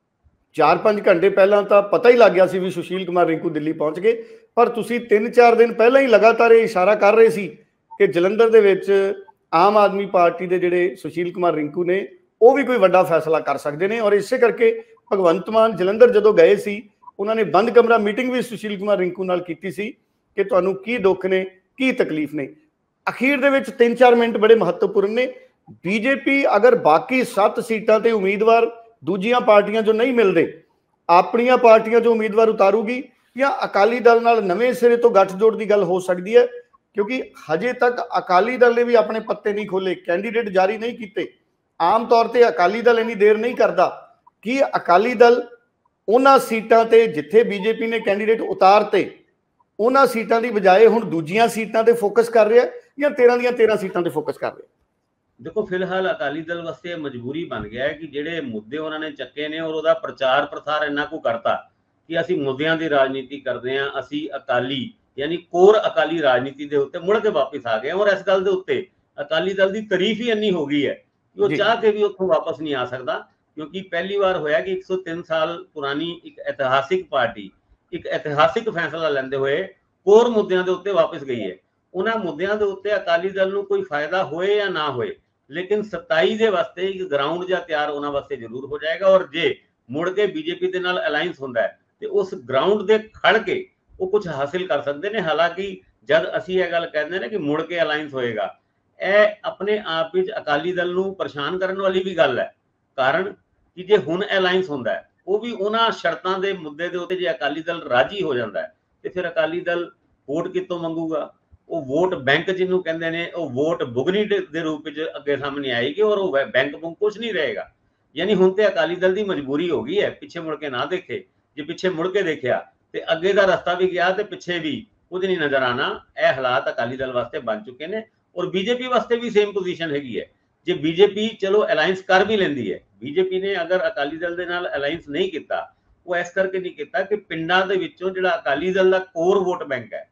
ਚਾਰ ਪੰਜ ਘੰਟੇ ਪਹਿਲਾਂ ਤਾਂ ਪਤਾ ਹੀ ਲੱਗ ਗਿਆ ਸੀ ਵੀ ਸੁਸ਼ੀਲ ਕੁਮਾਰ ਰਿੰਕੂ ਦਿੱਲੀ ਪਹੁੰਚ ਗਏ, ਪਰ ਤੁਸੀਂ ਤਿੰਨ ਚਾਰ ਦਿਨ ਪਹਿਲਾਂ ਹੀ ਲਗਾਤਾਰ ਇਹ ਇਸ਼ਾਰਾ ਕਰ ਰਹੇ ਸੀ ਕਿ ਜਲੰਧਰ ਦੇ ਵਿੱਚ ਆਮ ਆਦਮੀ ਪਾਰਟੀ ਦੇ ਜਿਹੜੇ ਸੁਸ਼ੀਲ ਕੁਮਾਰ ਰਿੰਕੂ ਨੇ ਉਹ ਵੀ ਕੋਈ ਵੱਡਾ ਫੈਸਲਾ ਕਰ ਸਕਦੇ ਨੇ। ਔਰ ਇਸੇ ਕਰਕੇ ਭਗਵੰਤ ਮਾਨ ਜਲੰਧਰ ਜਦੋਂ ਗਏ ਸੀ, ਉਹਨਾਂ ਨੇ ਬੰਦ ਕਮਰਾ ਮੀਟਿੰਗ ਵੀ ਸੁਸ਼ੀਲ ਕੁਮਾਰ ਰਿੰਕੂ ਨਾਲ ਕੀਤੀ ਸੀ ਕਿ ਤੁਹਾਨੂੰ ਕੀ ਦੁੱਖ ਨੇ, ਕੀ ਤਕਲੀਫ ਨੇ। ਅਖੀਰ ਦੇ ਵਿੱਚ ਤਿੰਨ ਚਾਰ ਮਿੰਟ ਬੜੇ ਮਹੱਤਵਪੂਰਨ ਨੇ। ਬੀਜੇਪੀ ਅਗਰ ਬਾਕੀ ਸੱਤ ਸੀਟਾਂ ਤੇ ਉਮੀਦਵਾਰ ਦੂਜੀਆਂ ਪਾਰਟੀਆਂ ਜੋ ਨਹੀਂ ਮਿਲਦੇ, ਆਪਣੀਆਂ ਪਾਰਟੀਆਂ ਜੋ ਉਮੀਦਵਾਰ ਉਤਾਰੂਗੀ, ਜਾਂ ਅਕਾਲੀ ਦਲ ਨਾਲ ਨਵੇਂ ਸਿਰੇ ਤੋਂ ਗੱਠਜੋੜ ਦੀ ਗੱਲ ਹੋ ਸਕਦੀ ਹੈ, ਕਿਉਂਕਿ ਹਜੇ ਤੱਕ ਅਕਾਲੀ ਦਲ ਨੇ ਵੀ ਆਪਣੇ ਪੱਤੇ ਨਹੀਂ ਖੋਲੇ, ਕੈਂਡੀਡੇਟ ਜਾਰੀ ਨਹੀਂ ਕੀਤੇ। ਆਮ ਤੌਰ ਤੇ ਅਕਾਲੀ ਦਲ ਇੰਨੀ ਦੇਰ ਨਹੀਂ ਕਰਦਾ। ਕਿ ਅਕਾਲੀ ਦਲ ਉਹਨਾਂ ਸੀਟਾਂ ਤੇ ਜਿੱਥੇ ਬੀਜੇਪੀ ਨੇ ਕੈਂਡੀਡੇਟ ਉਤਾਰਤੇ, ਉਹਨਾਂ ਸੀਟਾਂ ਦੀ ਬਜਾਏ ਹੁਣ ਦੂਜੀਆਂ ਸੀਟਾਂ ਤੇ ਫੋਕਸ ਕਰ ਰਿਹਾ, ਜਾਂ ਤੇਰਾਂ ਦੀਆਂ ਤੇਰਾਂ ਸੀਟਾਂ ਤੇ ਫੋਕਸ ਕਰ ਰਿਹਾ? ਦੇਖੋ, ਫਿਲਹਾਲ ਅਕਾਲੀ ਦਲ ਵਾਸਤੇ ਮਜਬੂਰੀ ਬਣ ਗਿਆ ਹੈ ਕਿ ਜਿਹੜੇ ਮੁੱਦੇ ਉਹਨਾਂ ਨੇ ਚੱਕੇ ਨੇ ਔਰ ਉਹਦਾ ਪ੍ਰਚਾਰ ਪ੍ਰਸਾਰ ਇੰਨਾ ਕੁ ਕਰਤਾ ਕਿ ਅਸੀਂ ਮੁੱਦਿਆਂ ਦੀ ਰਾਜਨੀਤੀ ਕਰਦੇ ਹਾਂ, ਅਸੀਂ ਅਕਾਲੀ ਯਾਨੀ ਕੋਰ ਅਕਾਲੀ ਰਾਜਨੀਤੀ ਦੇ ਉੱਤੇ ਮੁੜ ਕੇ ਵਾਪਸ ਆ ਗਏ। ਔਰ ਇਸ ਗੱਲ ਦੇ ਉੱਤੇ ਅਕਾਲੀ ਦਲ ਦੀ ਤਾਰੀਫ ਹੀ ਇੰਨੀ ਹੋ ਗਈ ਹੈ ਕਿ ਉਹ ਚਾਹ ਕੇ ਵੀ ਉੱਥੋਂ ਵਾਪਸ ਨਹੀਂ ਆ ਸਕਦਾ, ਕਿਉਂਕਿ ਪਹਿਲੀ ਵਾਰ ਹੋਇਆ ਕਿ ਇੱਕ ਸੌ ਤਿੰਨ ਸਾਲ ਪੁਰਾਣੀ ਇੱਕ ਇਤਿਹਾਸਿਕ ਪਾਰਟੀ ਇੱਕ ਇਤਿਹਾਸਿਕ ਫੈਸਲਾ ਲੈਂਦੇ ਹੋਏ ਕੋਰ ਮੁੱਦਿਆਂ ਦੇ ਉੱਤੇ ਵਾਪਸ ਗਈ ਹੈ। ਉਹਨਾਂ ਮੁੱਦਿਆਂ ਦੇ ਉੱਤੇ ਅਕਾਲੀ ਦਲ ਨੂੰ ਕੋਈ ਫਾਇਦਾ ਹੋਏ ਜਾਂ ਨਾ ਹੋਏ, ਲੇਕਿਨ ਸਤਾਈ ਦੇ ਵਾਸਤੇ ਇੱਕ ਗਰਾਊਂਡ ਜਿਹਾ ਤਿਆਰ ਉਹਨਾਂ ਵਾਸਤੇ ਜ਼ਰੂਰ ਹੋ ਜਾਏਗਾ। ਔਰ ਜੇ ਮੁੜ ਕੇ ਬੀਜੇਪੀ ਦੇ ਨਾਲ ਅਲਾਈਅੰਸ ਹੁੰਦਾ ਹੈ ਤੇ ਉਸ ਗਰਾਊਂਡ ਦੇ ਖੜ ਕੇ ਉਹ ਕੁਝ ਹਾਸਿਲ ਕਰ ਸਕਦੇ ਨੇ। ਹਾਲਾਂਕਿ ਜਦ ਅਸੀਂ ਇਹ ਗੱਲ ਕਹਿੰਦੇ ਨੇ ਕਿ ਮੁੜ ਕੇ ਅਲਾਈਅੰਸ ਹੋਏਗਾ, ਇਹ ਆਪਣੇ ਆਪ ਵਿੱਚ ਅਕਾਲੀ ਦਲ ਨੂੰ ਪਰੇਸ਼ਾਨ ਕਰਨ ਵਾਲੀ ਵੀ ਗੱਲ ਹੈ। ਕਾਰਨ ਕਿ ਜੇ ਹੁਣ ਅਲਾਈਅੰਸ ਹੁੰਦਾ ਹੈ, ਉਹ ਵੀ ਉਹਨਾਂ ਸ਼ਰਤਾਂ ਦੇ ਮੁੱਦੇ ਦੇ ਉੱਤੇ ਜੇ ਅਕਾਲੀ ਦਲ ਰਾਜੀ ਹੋ ਜਾਂਦਾ ਹੈ ਤੇ ਫਿਰ ਅਕਾਲੀ ਦਲ ਵੋਟ ਕਿੱਥੋਂ ਮੰਗੂਗਾ? ਉਹ ਵੋਟ ਬੈਂਕ ਜਿਹਨੂੰ ਕਹਿੰਦੇ ਨੇ, ਉਹ ਵੋਟ ਬੁਗਨੀ ਦੇ ਰੂਪ ਵਿੱਚ ਅੱਗੇ ਸਾਹਮਣੇ ਆਏਗੀ ਔਰ ਉਹ ਬੈਂਕ ਬੁੰਕ ਕੁਝ ਨਹੀਂ ਰਹੇਗਾ। ਯਾਨੀ ਹੁਣ ਤੇ ਅਕਾਲੀ ਦਲ ਦੀ ਮਜਬੂਰੀ ਹੋ ਗਈ ਹੈ ਪਿੱਛੇ ਮੁੜ ਕੇ ਨਾ ਦੇਖੇ। ਜੇ ਪਿੱਛੇ ਮੁੜ ਕੇ ਦੇਖਿਆ ਤੇ ਅੱਗੇ ਦਾ ਰਸਤਾ ਵੀ ਗਿਆ ਤੇ ਪਿੱਛੇ ਵੀ ਕੁਝ ਨਹੀਂ ਨਜ਼ਰ ਆਣਾ। ਇਹ ਹਾਲਾਤ ਅਕਾਲੀ ਦਲ ਵਾਸਤੇ ਬਣ ਚੁੱਕੇ ਨੇ ਔਰ ਬੀਜੇਪੀ ਵਾਸਤੇ ਵੀ ਸੇਮ ਪੋਜੀਸ਼ਨ ਹੈਗੀ ਹੈ। ਜੇ ਬੀਜੇਪੀ ਚਲੋ ਅਲਾਈਅੰਸ ਕਰ ਵੀ ਲੈਂਦੀ ਹੈ, ਬੀਜੇਪੀ ਨੇ ਅਗਰ ਅਕਾਲੀ ਦਲ ਦੇ ਨਾਲ ਅਲਾਈਅੰਸ ਨਹੀਂ ਕੀਤਾ, ਉਹ ਇਸ ਕਰਕੇ ਨਹੀਂ ਕੀਤਾ ਕਿ ਪਿੰਡਾਂ ਦੇ ਵਿੱਚੋਂ ਜਿਹੜਾ ਅਕਾਲੀ ਦਲ ਦਾ ਕੋਰ ਵੋਟ ਬੈਂਕ ਹੈ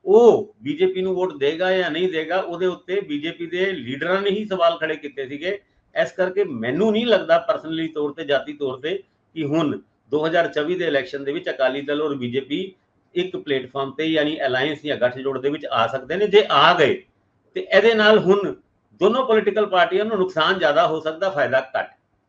ਉਹ ਬੀਜੇਪੀ ਨੂੰ ਵੋਟ ਦੇਗਾ ਜਾਂ ਨਹੀਂ ਦੇਗਾ, ਉਹਦੇ ਉੱਤੇ ਬੀਜੇਪੀ ਦੇ ਲੀਡਰਾਂ ਨੇ ਹੀ ਸਵਾਲ ਖੜੇ ਕੀਤੇ ਸੀਗੇ। ਇਸ ਕਰਕੇ ਮੈਨੂੰ ਨਹੀਂ ਲੱਗਦਾ ਪਰਸਨਲੀ ਤੌਰ ਤੇ, ਜਾਤੀ ਤੌਰ ਤੇ, ਕਿ ਹੁਣ ਦੋ ਹਜ਼ਾਰ ਚੌਵੀ ਦੇ ਇਲੈਕਸ਼ਨ ਦੇ ਵਿੱਚ ਅਕਾਲੀ ਦਲ ਔਰ ਬੀਜੇਪੀ ਇੱਕ ਪਲੇਟਫਾਰਮ ਤੇ ਯਾਨੀ ਅਲਾਈਅੰਸ ਜਾਂ ਗੱਠਜੋੜ ਦੇ ਵਿੱਚ ਆ ਸਕਦੇ ਨੇ। ਜੇ ਆ ਗਏ ਤੇ ਇਹਦੇ ਨਾਲ ਹੁਣ ਦੋਨੋਂ ਪੋਲੀਟੀਕਲ ਪਾਰਟੀਆਂ ਨੂੰ ਨੁਕਸਾਨ ਜ਼ਿਆਦਾ ਹੋ ਸਕਦਾ, ਫਾਇਦਾ ਘੱਟ।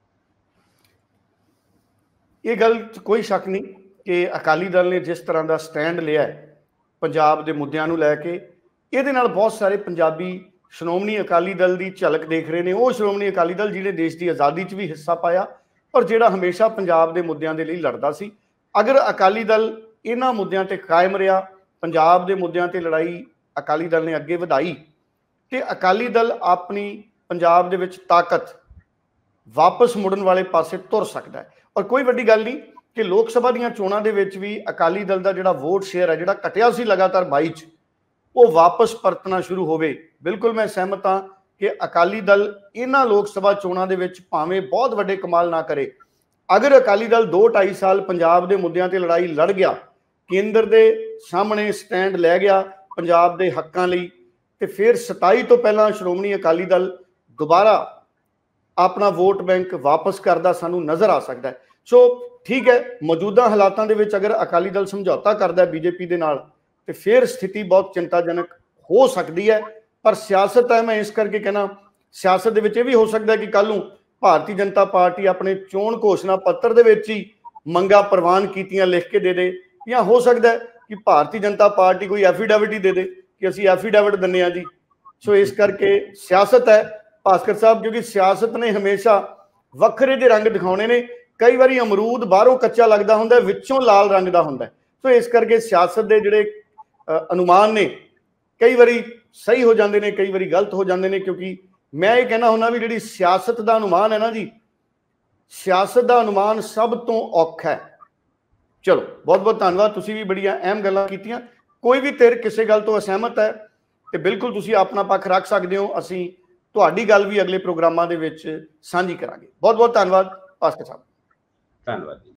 ਇਹ ਗੱਲ 'ਚ ਕੋਈ ਸ਼ੱਕ ਨਹੀਂ ਕਿ ਅਕਾਲੀ ਦਲ ਨੇ ਜਿਸ ਤਰ੍ਹਾਂ ਦਾ ਸਟੈਂਡ ਲਿਆ ਪੰਜਾਬ ਦੇ ਮੁੱਦਿਆਂ ਨੂੰ ਲੈ ਕੇ, ਇਹਦੇ ਨਾਲ ਬਹੁਤ ਸਾਰੇ ਪੰਜਾਬੀ ਸ਼੍ਰੋਮਣੀ ਅਕਾਲੀ ਦਲ ਦੀ ਝਲਕ ਦੇਖ ਰਹੇ ਨੇ। ਉਹ ਸ਼੍ਰੋਮਣੀ ਅਕਾਲੀ ਦਲ ਜਿਹਨੇ ਦੇਸ਼ ਦੀ ਆਜ਼ਾਦੀ 'ਚ ਵੀ ਹਿੱਸਾ ਪਾਇਆ ਔਰ ਜਿਹੜਾ ਹਮੇਸ਼ਾ ਪੰਜਾਬ ਦੇ ਮੁੱਦਿਆਂ ਦੇ ਲਈ ਲੜਦਾ ਸੀ। ਅਗਰ ਅਕਾਲੀ ਦਲ ਇਹਨਾਂ ਮੁੱਦਿਆਂ ਤੇ ਕਾਇਮ ਰਿਹਾ, ਪੰਜਾਬ ਦੇ ਮੁੱਦਿਆਂ ਤੇ ਲੜਾਈ ਅਕਾਲੀ ਦਲ ਨੇ ਅੱਗੇ ਵਧਾਈ, ਤੇ ਅਕਾਲੀ ਦਲ ਆਪਣੀ ਪੰਜਾਬ ਦੇ ਵਿੱਚ ਤਾਕਤ ਵਾਪਸ ਮੁੜਨ ਵਾਲੇ ਪਾਸੇ ਤੁਰ ਸਕਦਾ ਹੈ। ਔਰ ਕੋਈ ਵੱਡੀ ਗੱਲ ਨਹੀਂ ਕਿ ਲੋਕ ਸਭਾ ਦੀਆਂ ਚੋਣਾਂ ਦੇ ਵਿੱਚ ਵੀ ਅਕਾਲੀ ਦਲ ਦਾ ਜਿਹੜਾ ਵੋਟ ਸ਼ੇਅਰ ਹੈ, ਜਿਹੜਾ ਘਟਿਆ ਸੀ ਲਗਾਤਾਰ ਬਾਈ 'ਚ, ਉਹ ਵਾਪਸ ਪਰਤਣਾ ਸ਼ੁਰੂ ਹੋਵੇ। ਬਿਲਕੁਲ ਮੈਂ ਸਹਿਮਤ ਹਾਂ ਕਿ ਅਕਾਲੀ ਦਲ ਇਹਨਾਂ ਲੋਕ ਸਭਾ ਚੋਣਾਂ ਦੇ ਵਿੱਚ ਭਾਵੇਂ ਬਹੁਤ ਵੱਡੇ ਕਮਾਲ ਨਾ ਕਰੇ, ਅਗਰ ਅਕਾਲੀ ਦਲ ਦੋ ਢਾਈ ਸਾਲ ਪੰਜਾਬ ਦੇ ਮੁੱਦਿਆਂ ਤੇ ਲੜਾਈ ਲੜ ਗਿਆ, ਕੇਂਦਰ ਦੇ ਸਾਹਮਣੇ ਸਟੈਂਡ ਲੈ ਗਿਆ ਪੰਜਾਬ ਦੇ ਹੱਕਾਂ ਲਈ, ਤੇ ਫਿਰ ਸਤਾਈ ਤੋਂ ਪਹਿਲਾਂ ਸ਼੍ਰੋਮਣੀ ਅਕਾਲੀ ਦਲ ਦੁਬਾਰਾ ਆਪਣਾ ਵੋਟ ਬੈਂਕ ਵਾਪਸ ਕਰਦਾ ਸਾਨੂੰ ਨਜ਼ਰ ਆ ਸਕਦਾ ਹੈ। ਸੋ ਠੀਕ ਹੈ, ਮੌਜੂਦਾ ਹਾਲਾਤਾਂ ਦੇ ਵਿੱਚ ਅਗਰ ਅਕਾਲੀ ਦਲ ਸਮਝੌਤਾ ਕਰਦਾ ਬੀਜੇਪੀ ਦੇ ਨਾਲ ਤੇ ਫਿਰ ਸਥਿਤੀ ਬਹੁਤ ਚਿੰਤਾਜਨਕ ਹੋ ਸਕਦੀ ਹੈ। ਪਰ ਸਿਆਸਤ ਹੈ, ਮੈਂ ਇਸ ਕਰਕੇ ਕਹਿਣਾ, ਸਿਆਸਤ ਦੇ ਵਿੱਚ ਇਹ ਵੀ ਹੋ ਸਕਦਾ ਕਿ ਕੱਲ ਨੂੰ ਭਾਰਤੀ ਜਨਤਾ ਪਾਰਟੀ ਆਪਣੇ ਚੋਣ ਘੋਸ਼ਣਾ ਪੱਤਰ ਦੇ ਵਿੱਚ ਹੀ ਮੰਗਾਂ ਪ੍ਰਵਾਨ ਕੀਤੀਆਂ ਲਿਖ ਕੇ ਦੇ ਦੇ, ਜਾਂ ਹੋ ਸਕਦਾ ਹੈ ਕਿ ਭਾਰਤੀ ਜਨਤਾ ਪਾਰਟੀ ਕੋਈ ਐਫੀਡੈਵਿਟ ਹੀ ਦੇ ਦੇ ਕਿ ਅਸੀਂ ਐਫੀਡੈਵਿਟ ਦਿੰਦੇ ਹਾਂ ਜੀ। ਸੋ ਇਸ ਕਰਕੇ ਸਿਆਸਤ ਹੈ ਭਾਸਕਰ ਸਾਹਿਬ, ਕਿਉਂਕਿ ਸਿਆਸਤ ਨੇ ਹਮੇਸ਼ਾ ਵੱਖਰੇ ਦੇ ਰੰਗ ਦਿਖਾਉਣੇ ਨੇ। ਕਈ ਵਾਰੀ ਅਮਰੂਦ ਬਾਹਰੋਂ ਕੱਚਾ ਲੱਗਦਾ ਹੁੰਦਾ, ਵਿੱਚੋਂ ਲਾਲ ਰੰਗ ਦਾ ਹੁੰਦਾ। ਸੋ ਇਸ ਕਰਕੇ ਸਿਆਸਤ ਦੇ ਜਿਹੜੇ ਅਨੁਮਾਨ ਨੇ ਕਈ ਵਾਰੀ ਸਹੀ ਹੋ ਜਾਂਦੇ ਨੇ, ਕਈ ਵਾਰੀ ਗਲਤ ਹੋ ਜਾਂਦੇ ਨੇ। ਕਿਉਂਕਿ ਮੈਂ ਇਹ ਕਹਿਣਾ ਹੁੰਦਾ ਵੀ ਜਿਹੜੀ ਸਿਆਸਤ ਦਾ ਅਨੁਮਾਨ ਹੈ ਨਾ ਜੀ, ਸਿਆਸਤ ਦਾ ਅਨੁਮਾਨ ਸਭ ਤੋਂ ਔਖਾ ਹੈ। ਚਲੋ ਬਹੁਤ ਬਹੁਤ ਧੰਨਵਾਦ, ਤੁਸੀਂ ਵੀ ਬੜੀਆਂ ਅਹਿਮ ਗੱਲਾਂ ਕੀਤੀਆਂ। ਕੋਈ ਵੀ ਧਿਰ ਕਿਸੇ ਗੱਲ ਤੋਂ ਅਸਹਿਮਤ ਹੈ ਤੇ ਬਿਲਕੁਲ ਤੁਸੀਂ ਆਪਣਾ ਪੱਖ ਰੱਖ ਸਕਦੇ ਹੋ, ਅਸੀਂ ਤੁਹਾਡੀ ਗੱਲ ਵੀ ਅਗਲੇ ਪ੍ਰੋਗਰਾਮਾਂ ਦੇ ਵਿੱਚ ਸਾਂਝੀ ਕਰਾਂਗੇ। ਬਹੁਤ ਬਹੁਤ ਧੰਨਵਾਦ ਭਾਸਕਰ ਸਾਹਿਬ। ਧੰਨਵਾਦ ਜੀ।